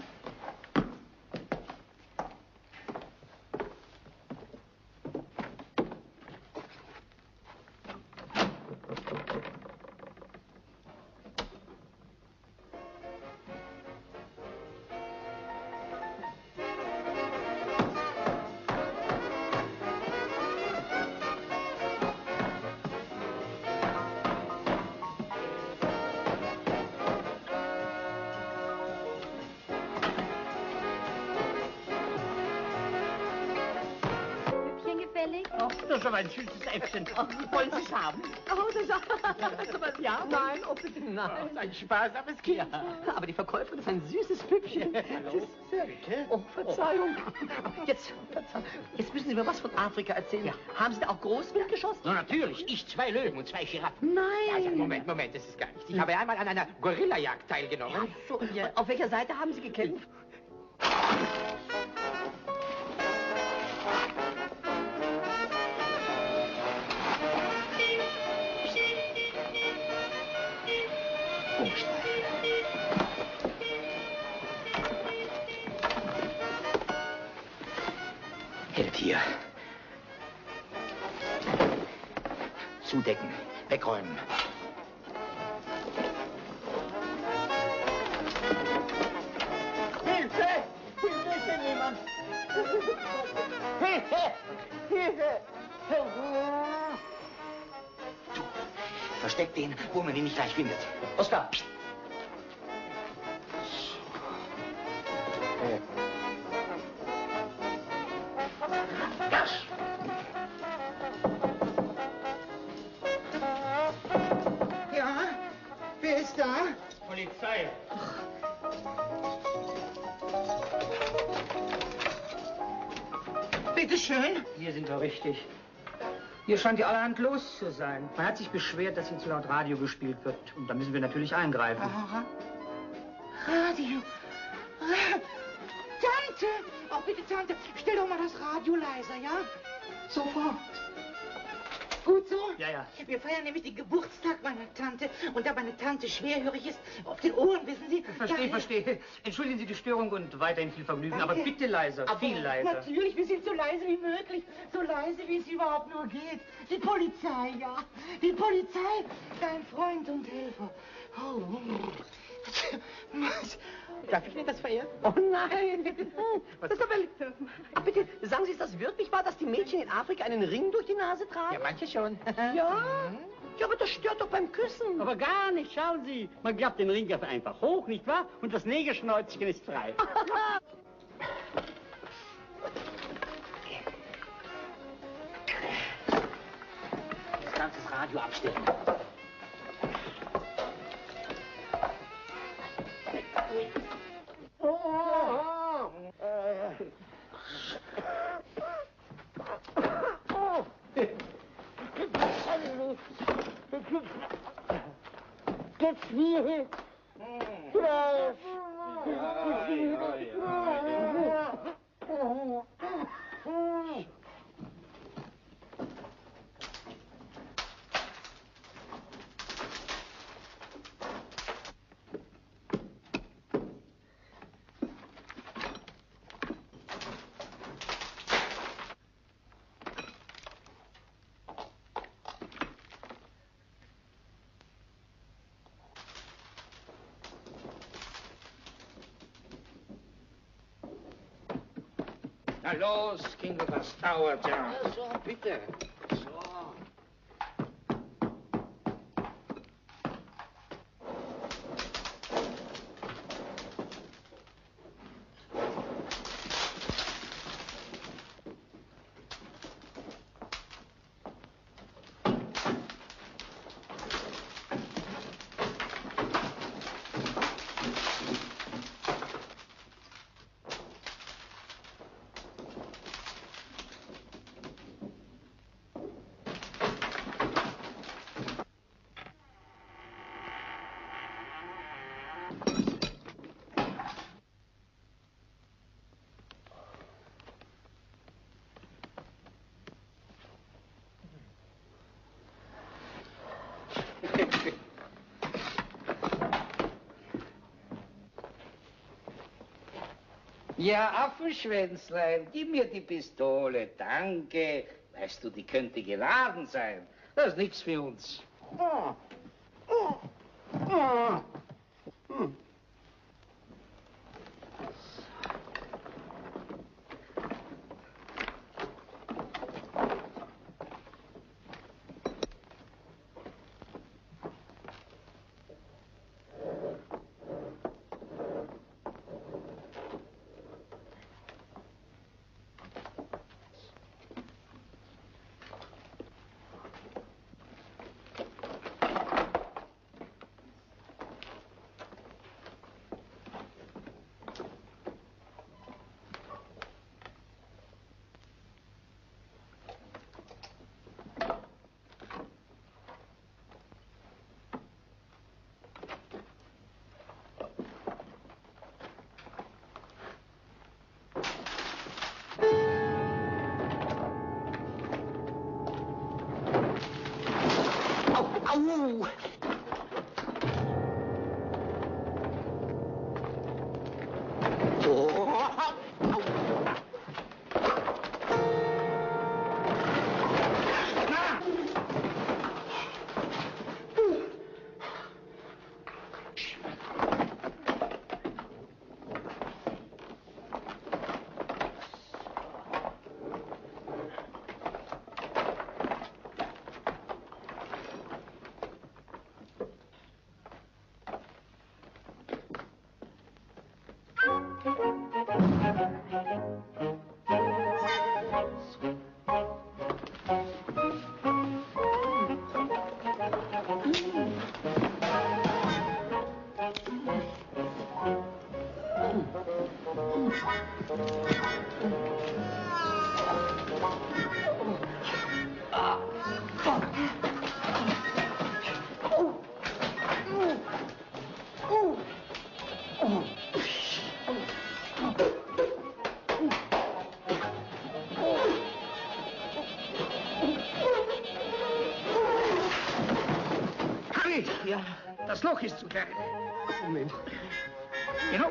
Oh, das ist aber ein süßes Äffchen. Wollen Sie es haben? Oh, das ist aber ja. Nein, oh bitte, nein. Das ist ein sparsames Kind. Ja, aber die Verkäuferin ist ein süßes Püppchen. Hallo? Oh, Verzeihung. Jetzt müssen Sie mir was von Afrika erzählen. Ja. Haben Sie da auch Großwild geschossen? Na, natürlich. Ich 2 Löwen und 2 Giraffen. Nein. Also, Moment, das ist gar nicht. Ich habe einmal an einer Gorillajagd teilgenommen. Ach so, ja. Auf welcher Seite haben Sie gekämpft? Hält hier. zudecken. Wegräumen. Hilfe! Hilfe, ist denn jemand? Hilfe! Hilfe! Du, versteck den, wo man ihn nicht gleich findet. Oskar! Ja, wer ist da? Polizei. Bitte schön. Hier sind wir richtig. Hier scheint ja allerhand los zu sein. Man hat sich beschwert, dass hier zu laut Radio gespielt wird. Und da müssen wir natürlich eingreifen. Aha. Radio. Tante! Oh, bitte, Tante, stell doch mal das Radio leiser, ja? Sofort. Gut so? Ja, ja. Wir feiern nämlich den Geburtstag meiner Tante. Und da meine Tante schwerhörig ist, auf den Ohren, wissen Sie? Verstehe, verstehe. Entschuldigen Sie die Störung und weiterhin viel Vergnügen. Danke. Aber bitte leiser, Aber viel leiser. Natürlich, wir sind so leise wie möglich. So leise, wie es überhaupt nur geht. Die Polizei, ja. Die Polizei, dein Freund und Helfer. Oh. Darf ich mir das verehren? Oh nein! Das ist aber lieb. Bitte, sagen Sie, ist das wirklich wahr, dass die Mädchen in Afrika einen Ring durch die Nase tragen? Ja, manche schon. Ja? Ja, aber das stört doch beim Küssen. Aber gar nicht, schauen Sie. Man klappt den Ring einfach hoch, nicht wahr? Und das Negerschnäuzchen ist frei. Das ganze Radio abstellen. Na los, Kinder, das dauert ja. Ja, so, bitte. So. Ja, Affenschwänzlein, gib mir die Pistole, danke. Weißt du, die könnte geladen sein. Das ist nichts für uns. Au! Harry! Ja? Das Loch ist zu klein. Moment. Genau.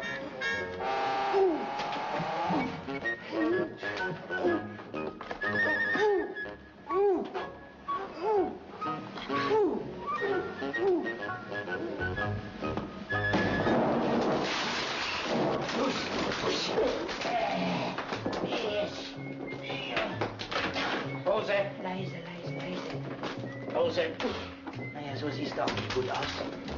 Pause. Leise, leise, leise. Pause. Naja, so siehst du auch nicht gut aus.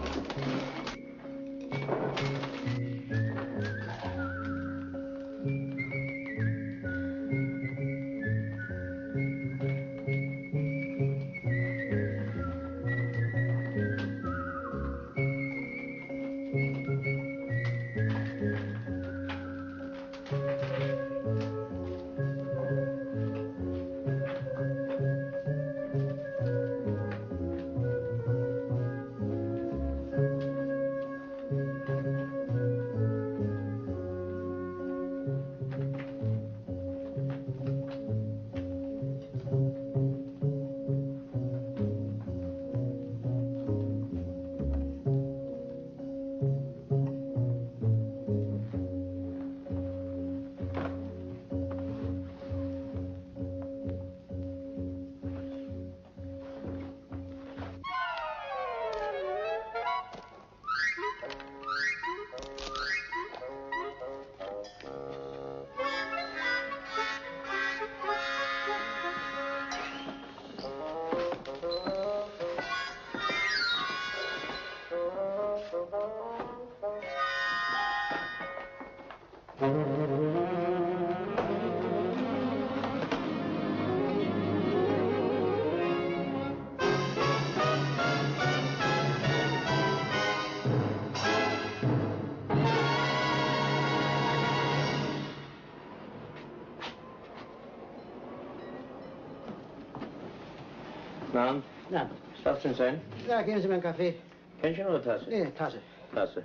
Na? Na, was darf denn sein? Ja, geben Sie mir einen Kaffee. Kännchen oder Tasse? Nee, Tasse. Tasse.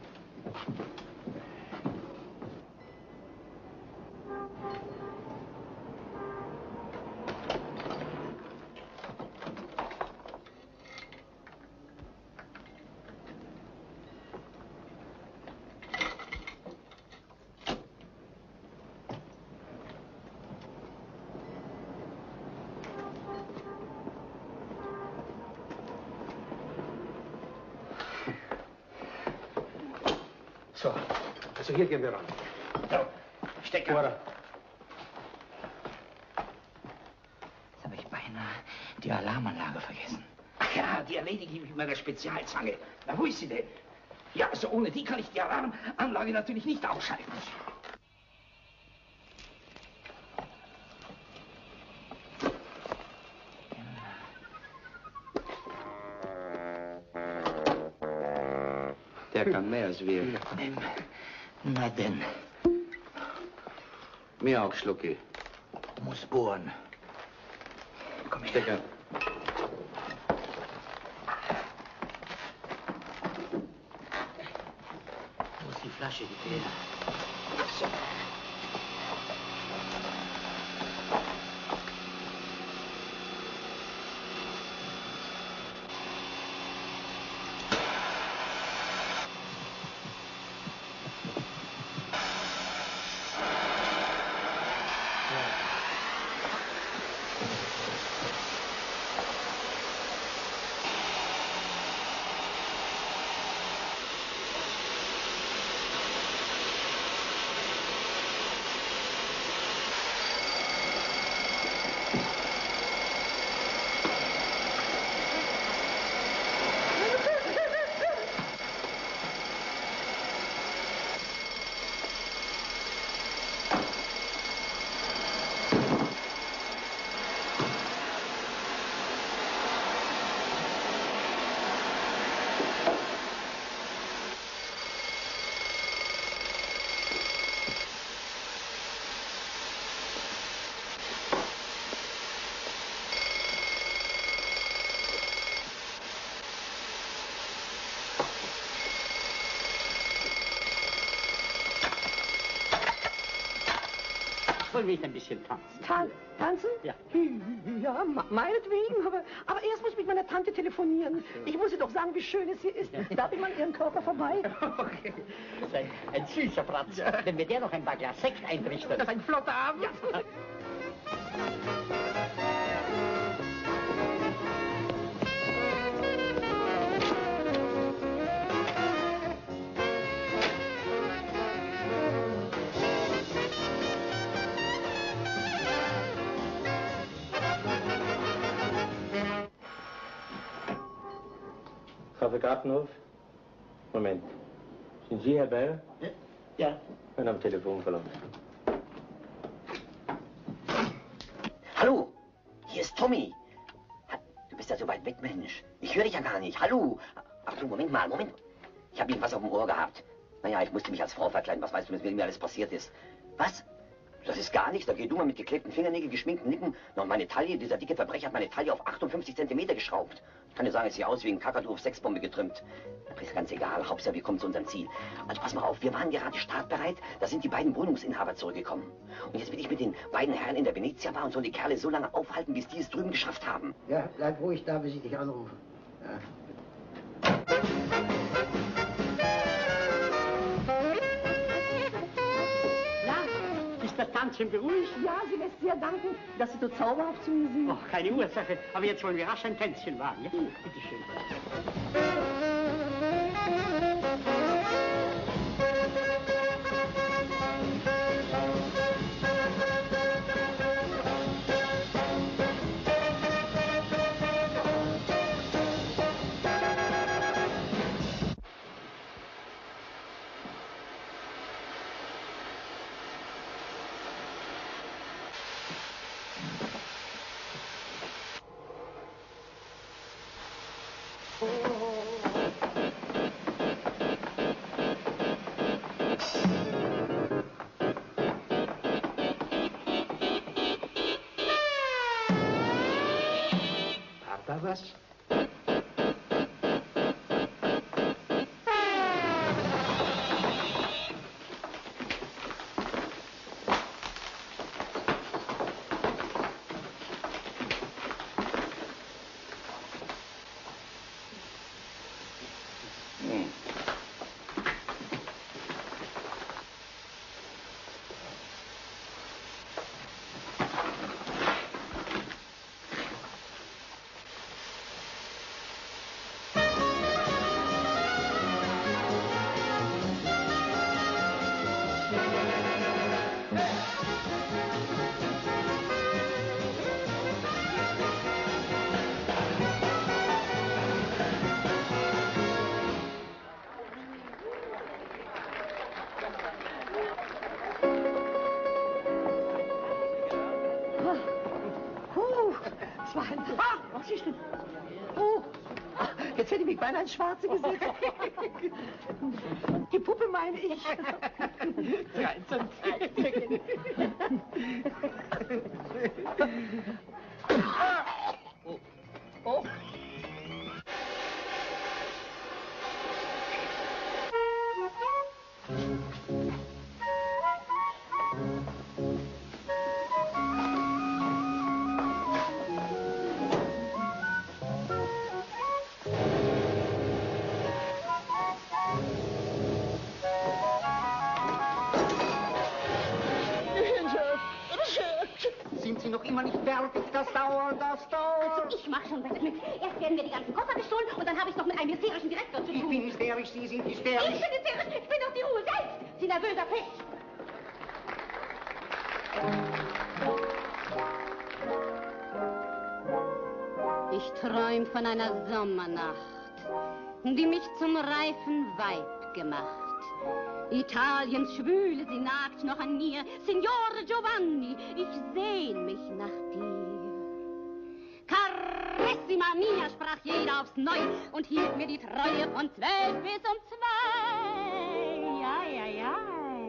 So, also hier gehen wir ran. So, Stecker. Oder? Jetzt habe ich beinahe die Alarmanlage vergessen. Ach ja, die erledige ich mit meiner Spezialzange. Na, wo ist sie denn? Ja, also ohne die kann ich die Alarmanlage natürlich nicht ausschalten. Der kann mehr als wir. Na denn. Mir auch, Schlucki. Muss bohren. Komm her. Stecker. Wo ist die Flasche, die Feder? So. wollen wir nicht ein bisschen tanzen? Tanzen? Ja. Ja, meinetwegen, aber erst muss ich mit meiner Tante telefonieren. Ich muss ihr doch sagen, wie schön es hier ist. Darf ich mal an ihrem Körper vorbei? Okay. Das ist ein süßer Platz. Ja. Wenn wir der noch ein paar Glas Sekt einrichten. Das ist ein flotter Abend. Ja. Frau Gartenhof? Moment. Sind Sie Herr Bayer? Ja. Ich am Telefon verloren. Hallo, hier ist Tommy. Du bist ja so weit weg, Mensch. Ich höre dich ja gar nicht. Hallo. Ach du, Moment. Ich habe irgendwas auf dem Ohr gehabt. Naja, ich musste mich als Frau verkleiden. Was weißt du, was mir alles passiert ist? Was? Das ist gar nichts. Da geh du mal mit geklebten Fingernägeln, geschminkten Lippen. Noch meine Taille, dieser dicke Verbrecher hat meine Taille auf 58 Zentimeter geschraubt. Ich kann dir sagen, es sieht aus wie ein Kakadu auf Sexbombe getrimmt. Aber ist ganz egal. Hauptsache, wir kommen zu unserem Ziel. Also pass mal auf, wir waren gerade startbereit. Da sind die beiden Wohnungsinhaber zurückgekommen. Und jetzt bin ich mit den beiden Herren in der Venezia Bar und soll die Kerle so lange aufhalten, bis die es drüben geschafft haben. Ja, bleib ruhig da, bis ich dich anrufe. Ja. Das Tanzchen beruhigt? Ja, sie lässt sehr danken, dass Sie so zauberhaft zu mir sind. Ach, keine Ursache. Aber jetzt wollen wir rasch ein Tänzchen wagen. Ja? Bitte schön. Was? Jetzt hätte ich mich beinahe ins Schwarze gesetzt. Die Puppe meine ich. 13. Oh. Sind Sie noch immer nicht fertig? Das dauert. Also ich mach schon weiter mit. Erst werden mir die ganzen Koffer gestohlen und dann habe ich noch mit einem hysterischen Direktor zu tun. Ich bin hysterisch, Sie sind hysterisch. Ich bin hysterisch, ich bin doch die Ruhe selbst. Sie nervöser Fisch. Ich träum von einer Sommernacht, die mich zum reifen Weib gemacht. Italiens Schwüle, sie nagt noch an mir. Signore Giovanni, ich sehn mich nach dir. Carissima mia, sprach jeder aufs Neue und hielt mir die Treue von 12 bis um 2. Ja.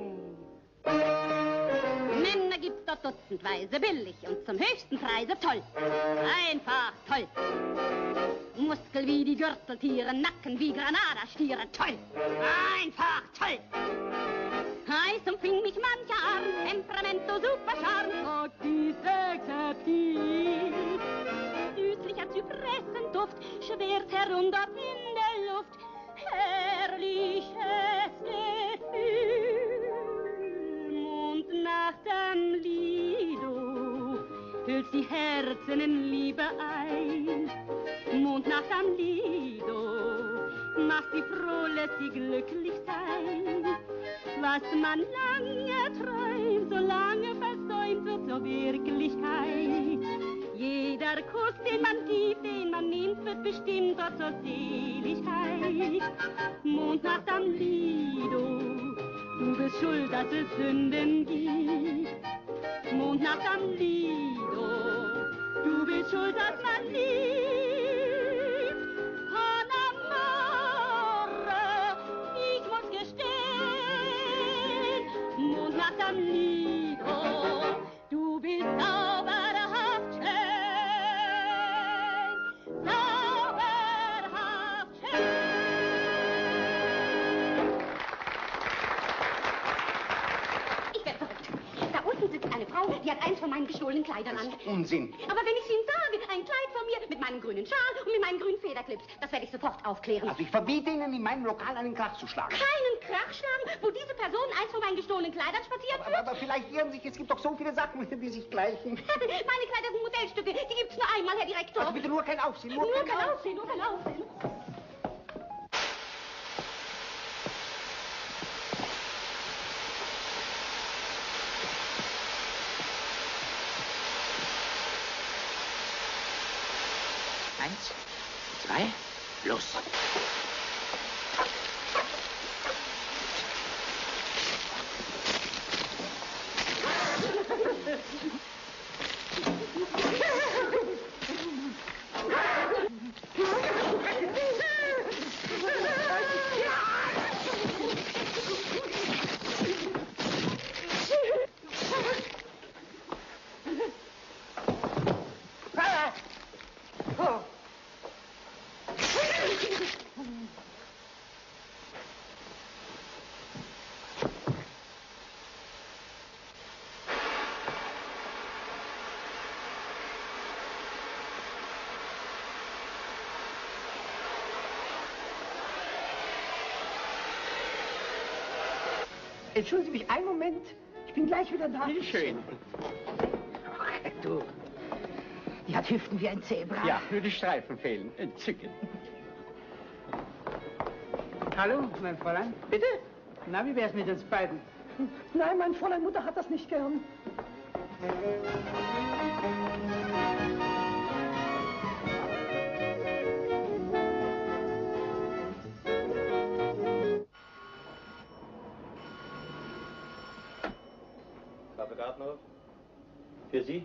Männer gibt's dort dutzendweise, billig und zum höchsten Preise toll. Einfach toll. Muskel wie die Gürteltiere, Nacken wie Granadastiere, toll. Einfach toll. Heiß umfing mich mancher Arm, Temperamento super Charme, sagt dies akzeptiert. Süßlicher Zypressenduft schwirrt herunter in der Luft, herrliches Gefühl. Mondnacht am Lido hüllt die Herzen in Liebe ein. Mondnacht am Lido macht sie froh, lässt sie glücklich sein. Was man lange träumt, so lange versäumt, wird zur Wirklichkeit. Jeder Kuss, den man gibt, den man nimmt, wird bestimmt dort zur Seligkeit. Mondnacht am Lido, du bist schuld, dass es Sünden gibt. Mondnacht am Lido, du bist schuld, dass man liebt. Con amore, ich muss gestehen, Mondnacht am Lido, du bist zauberhaft schön, zauberhaft schön. Ich werde verrückt. Da unten sitzt eine Frau, die hat eins von meinen gestohlenen Kleidern an. Unsinn. Aber wenn ich Ihnen sage, ein Kleid von mir mit meinem grünen Schal und mit meinen grünen Federclips, das werde ich sofort aufklären. Also ich verbiete Ihnen, in meinem Lokal einen Krach zu schlagen. Keinen Krach schlagen, wo diese Person eins von meinen gestohlenen Kleidern spaziert wird? Aber vielleicht irren sich, es gibt doch so viele Sachen, die sich gleichen. Meine Kleider sind Modellstücke, die gibt's nur einmal, Herr Direktor. Also bitte nur kein Aufsehen, nur kein Aufsehen, nur kein Aufsehen. Eins, zwei, los. Entschuldigen Sie mich einen Moment. Ich bin gleich wieder da. Wie schön. Ach, du. Die hat Hüften wie ein Zebra. Ja, nur die Streifen fehlen. Entzückend. Hallo, mein Fräulein. Bitte? Na, wie wär's mit uns beiden? Nein, mein Fräulein Mutter hat das nicht gern. Papa Gartner, für Sie?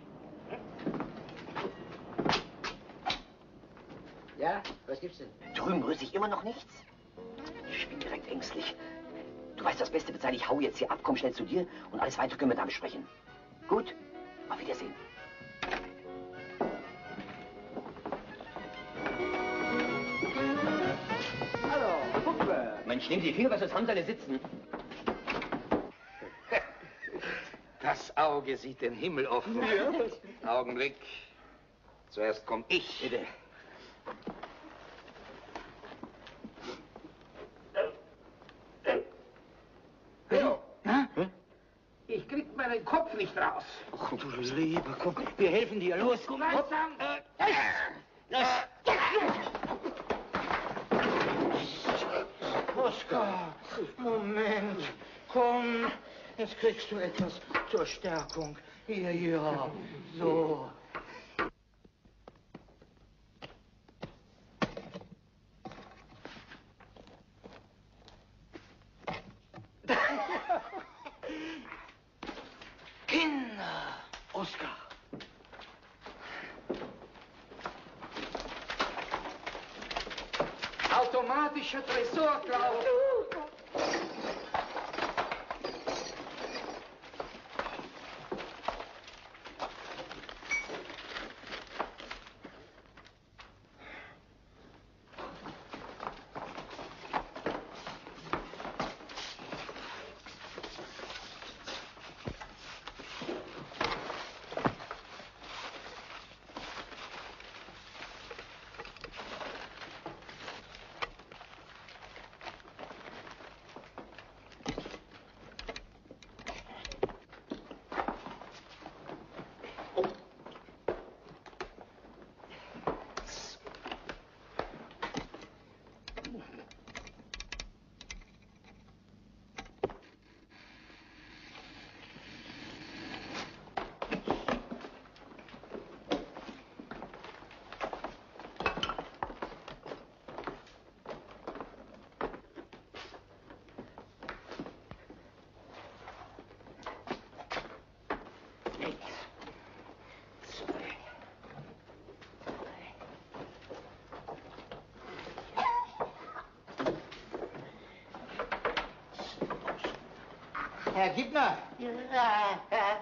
Ja, was gibt's denn? Drüben rührt sich immer noch nichts. Ich bin direkt ängstlich. Du weißt, das Beste bezahlt, ich hau jetzt hier ab, komm schnell zu dir und alles weitere können wir dann besprechen. Gut? Auf Wiedersehen. Hallo, Puppe. Mensch, nimm die Finger, was das haben sie alle sitzen. Das Auge sieht den Himmel offen. Ja. Augenblick. Zuerst komm ich. Bitte. Ich krieg meinen Kopf nicht raus. Ach, du lieber, komm, wir helfen dir. Los, komm. Langsam. Los. Oskar, Moment. Komm, jetzt kriegst du etwas zur Stärkung. Hier, ja, so. Kinder! Oskar! Automatischer Tresorklau. Herr Gibner. Ja.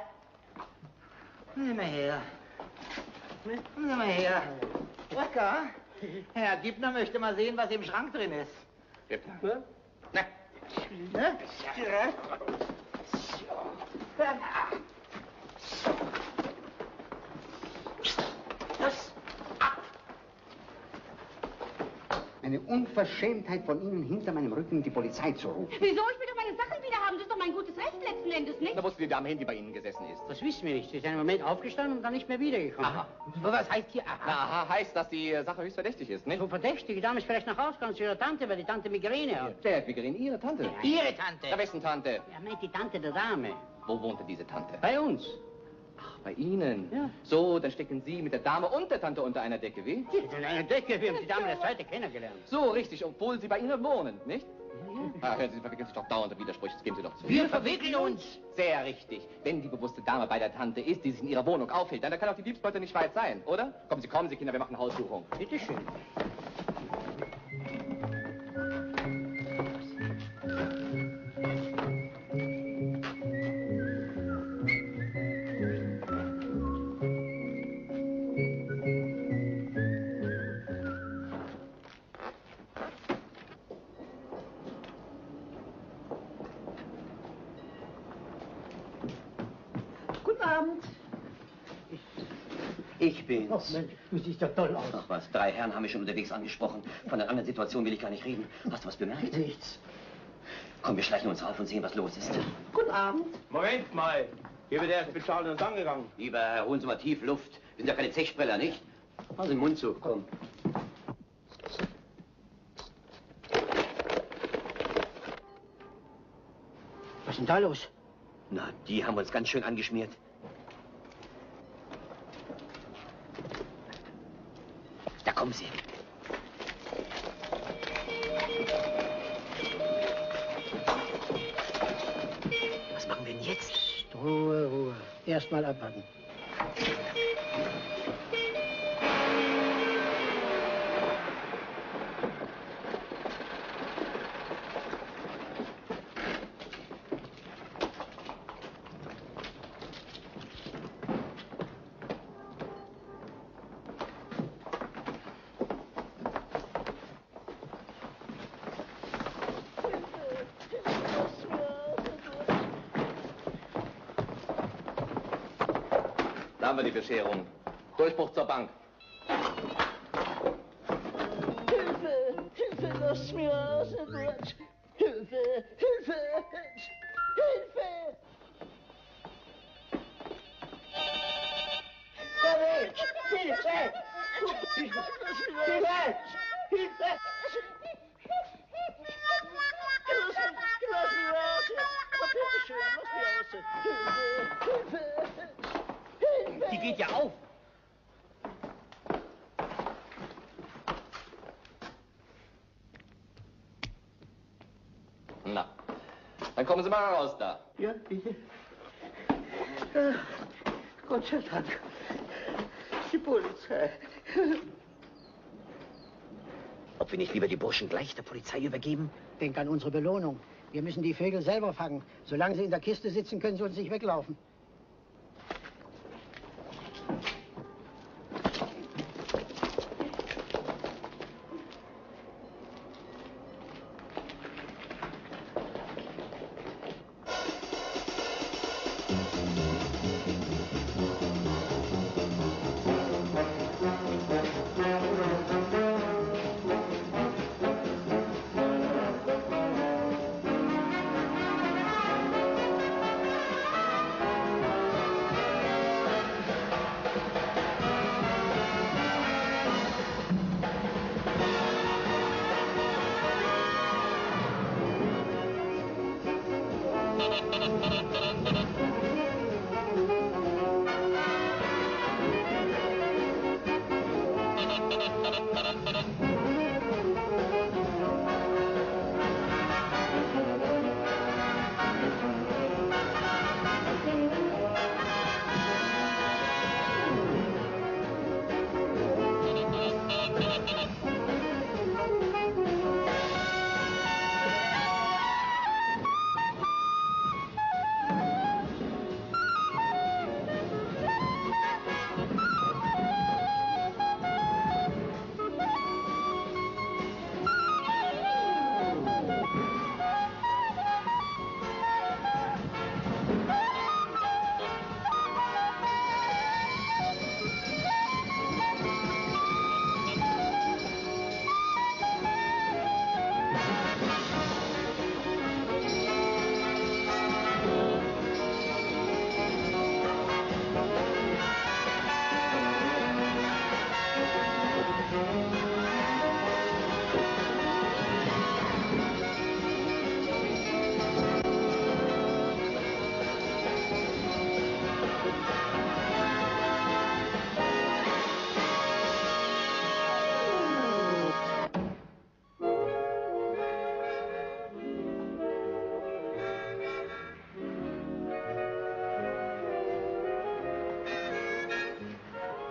Nimm mal her. Nimm mal her. Wacker. Herr Gibner möchte mal sehen, was im Schrank drin ist. Gibner? Na. Ne? Eine Unverschämtheit von Ihnen, hinter meinem Rücken die Polizei zu rufen. Wieso? Ich will doch meine Sachen wieder haben. Das ist doch mein gutes Recht letzten Endes, nicht? Da wusste die Dame hin, die bei Ihnen gesessen ist. Das wissen wir nicht. Sie ist einen Moment aufgestanden und dann nicht mehr wiedergekommen. Aha. Was heißt hier aha? Na, aha heißt, dass die Sache höchst verdächtig ist, nicht? So verdächtig. Die Dame ist vielleicht nach Hause gegangen zu ihrer Tante, weil die Tante Migräne hat. Wer hat Migräne? Ihre Tante? Ja, Ihre Tante. Ja, wessen Tante? Er meint die Tante der Dame. Wo wohnte diese Tante? Bei uns. Ach, bei Ihnen? Ja. So, dann stecken Sie mit der Dame und der Tante unter einer Decke, wie? In einer Decke. Wir haben die Dame erst heute kennengelernt. So, richtig, obwohl Sie bei Ihnen wohnen, nicht? Ach, hören Sie, Sie verwickeln sich doch dauernd in Widersprüche, das geben Sie doch zu. Wir verwickeln uns. Sehr richtig. Wenn die bewusste Dame bei der Tante ist, die sich in ihrer Wohnung aufhält, dann kann auch die Diebsbeute nicht weit sein, oder? Kommen Sie, Kinder, wir machen Haussuchung. Bitte schön. Ich bin's. Ach Mensch, du siehst ja toll aus. Ach was, 3 Herren haben mich schon unterwegs angesprochen. Von einer anderen Situation will ich gar nicht reden. Hast du was bemerkt? Nichts. Komm, wir schleichen uns auf und sehen, was los ist. Guten Abend. Moment mal. Hier wird erst bezahlt und dann gegangen. Lieber Herr, holen Sie mal tief Luft. Wir sind ja keine Zechspreller, nicht? Mach den Mund zu, komm. Was ist denn da los? Na, die haben uns ganz schön angeschmiert. Da kommen sie. Was machen wir denn jetzt? Ruhe, Ruhe. Erst mal abwarten. Da haben wir die Bescherung. Durchbruch zur Bank. Hilfe! Hilfe! Lass mir raus, Edward! Hilfe! Hilfe! Hilfe! Hilfe! Hilfe! Hilfe! Hilfe! Lass mich raus! Bitte schön, lass mich raus! Hilfe! Hilfe! Die geht ja auf. Na, dann kommen Sie mal raus da. Ja, bitte. Gott sei Dank. Die Polizei. Ob wir nicht lieber die Burschen gleich der Polizei übergeben? Denk an unsere Belohnung. Wir müssen die Vögel selber fangen. Solange sie in der Kiste sitzen, können sie uns nicht weglaufen.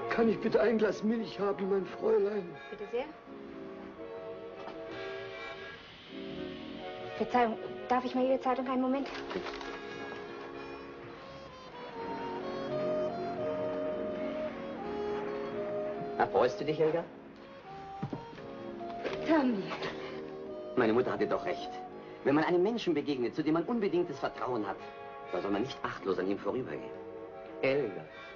Kann ich bitte ein Glas Milch haben, mein Fräulein? Bitte sehr. Verzeihung, darf ich mal Ihre Zeitung einen Moment? Erfreust du dich, Helga? Tommy. Meine Mutter hatte doch recht. Wenn man einem Menschen begegnet, zu dem man unbedingtes Vertrauen hat, da soll man nicht achtlos an ihm vorübergehen. Helga,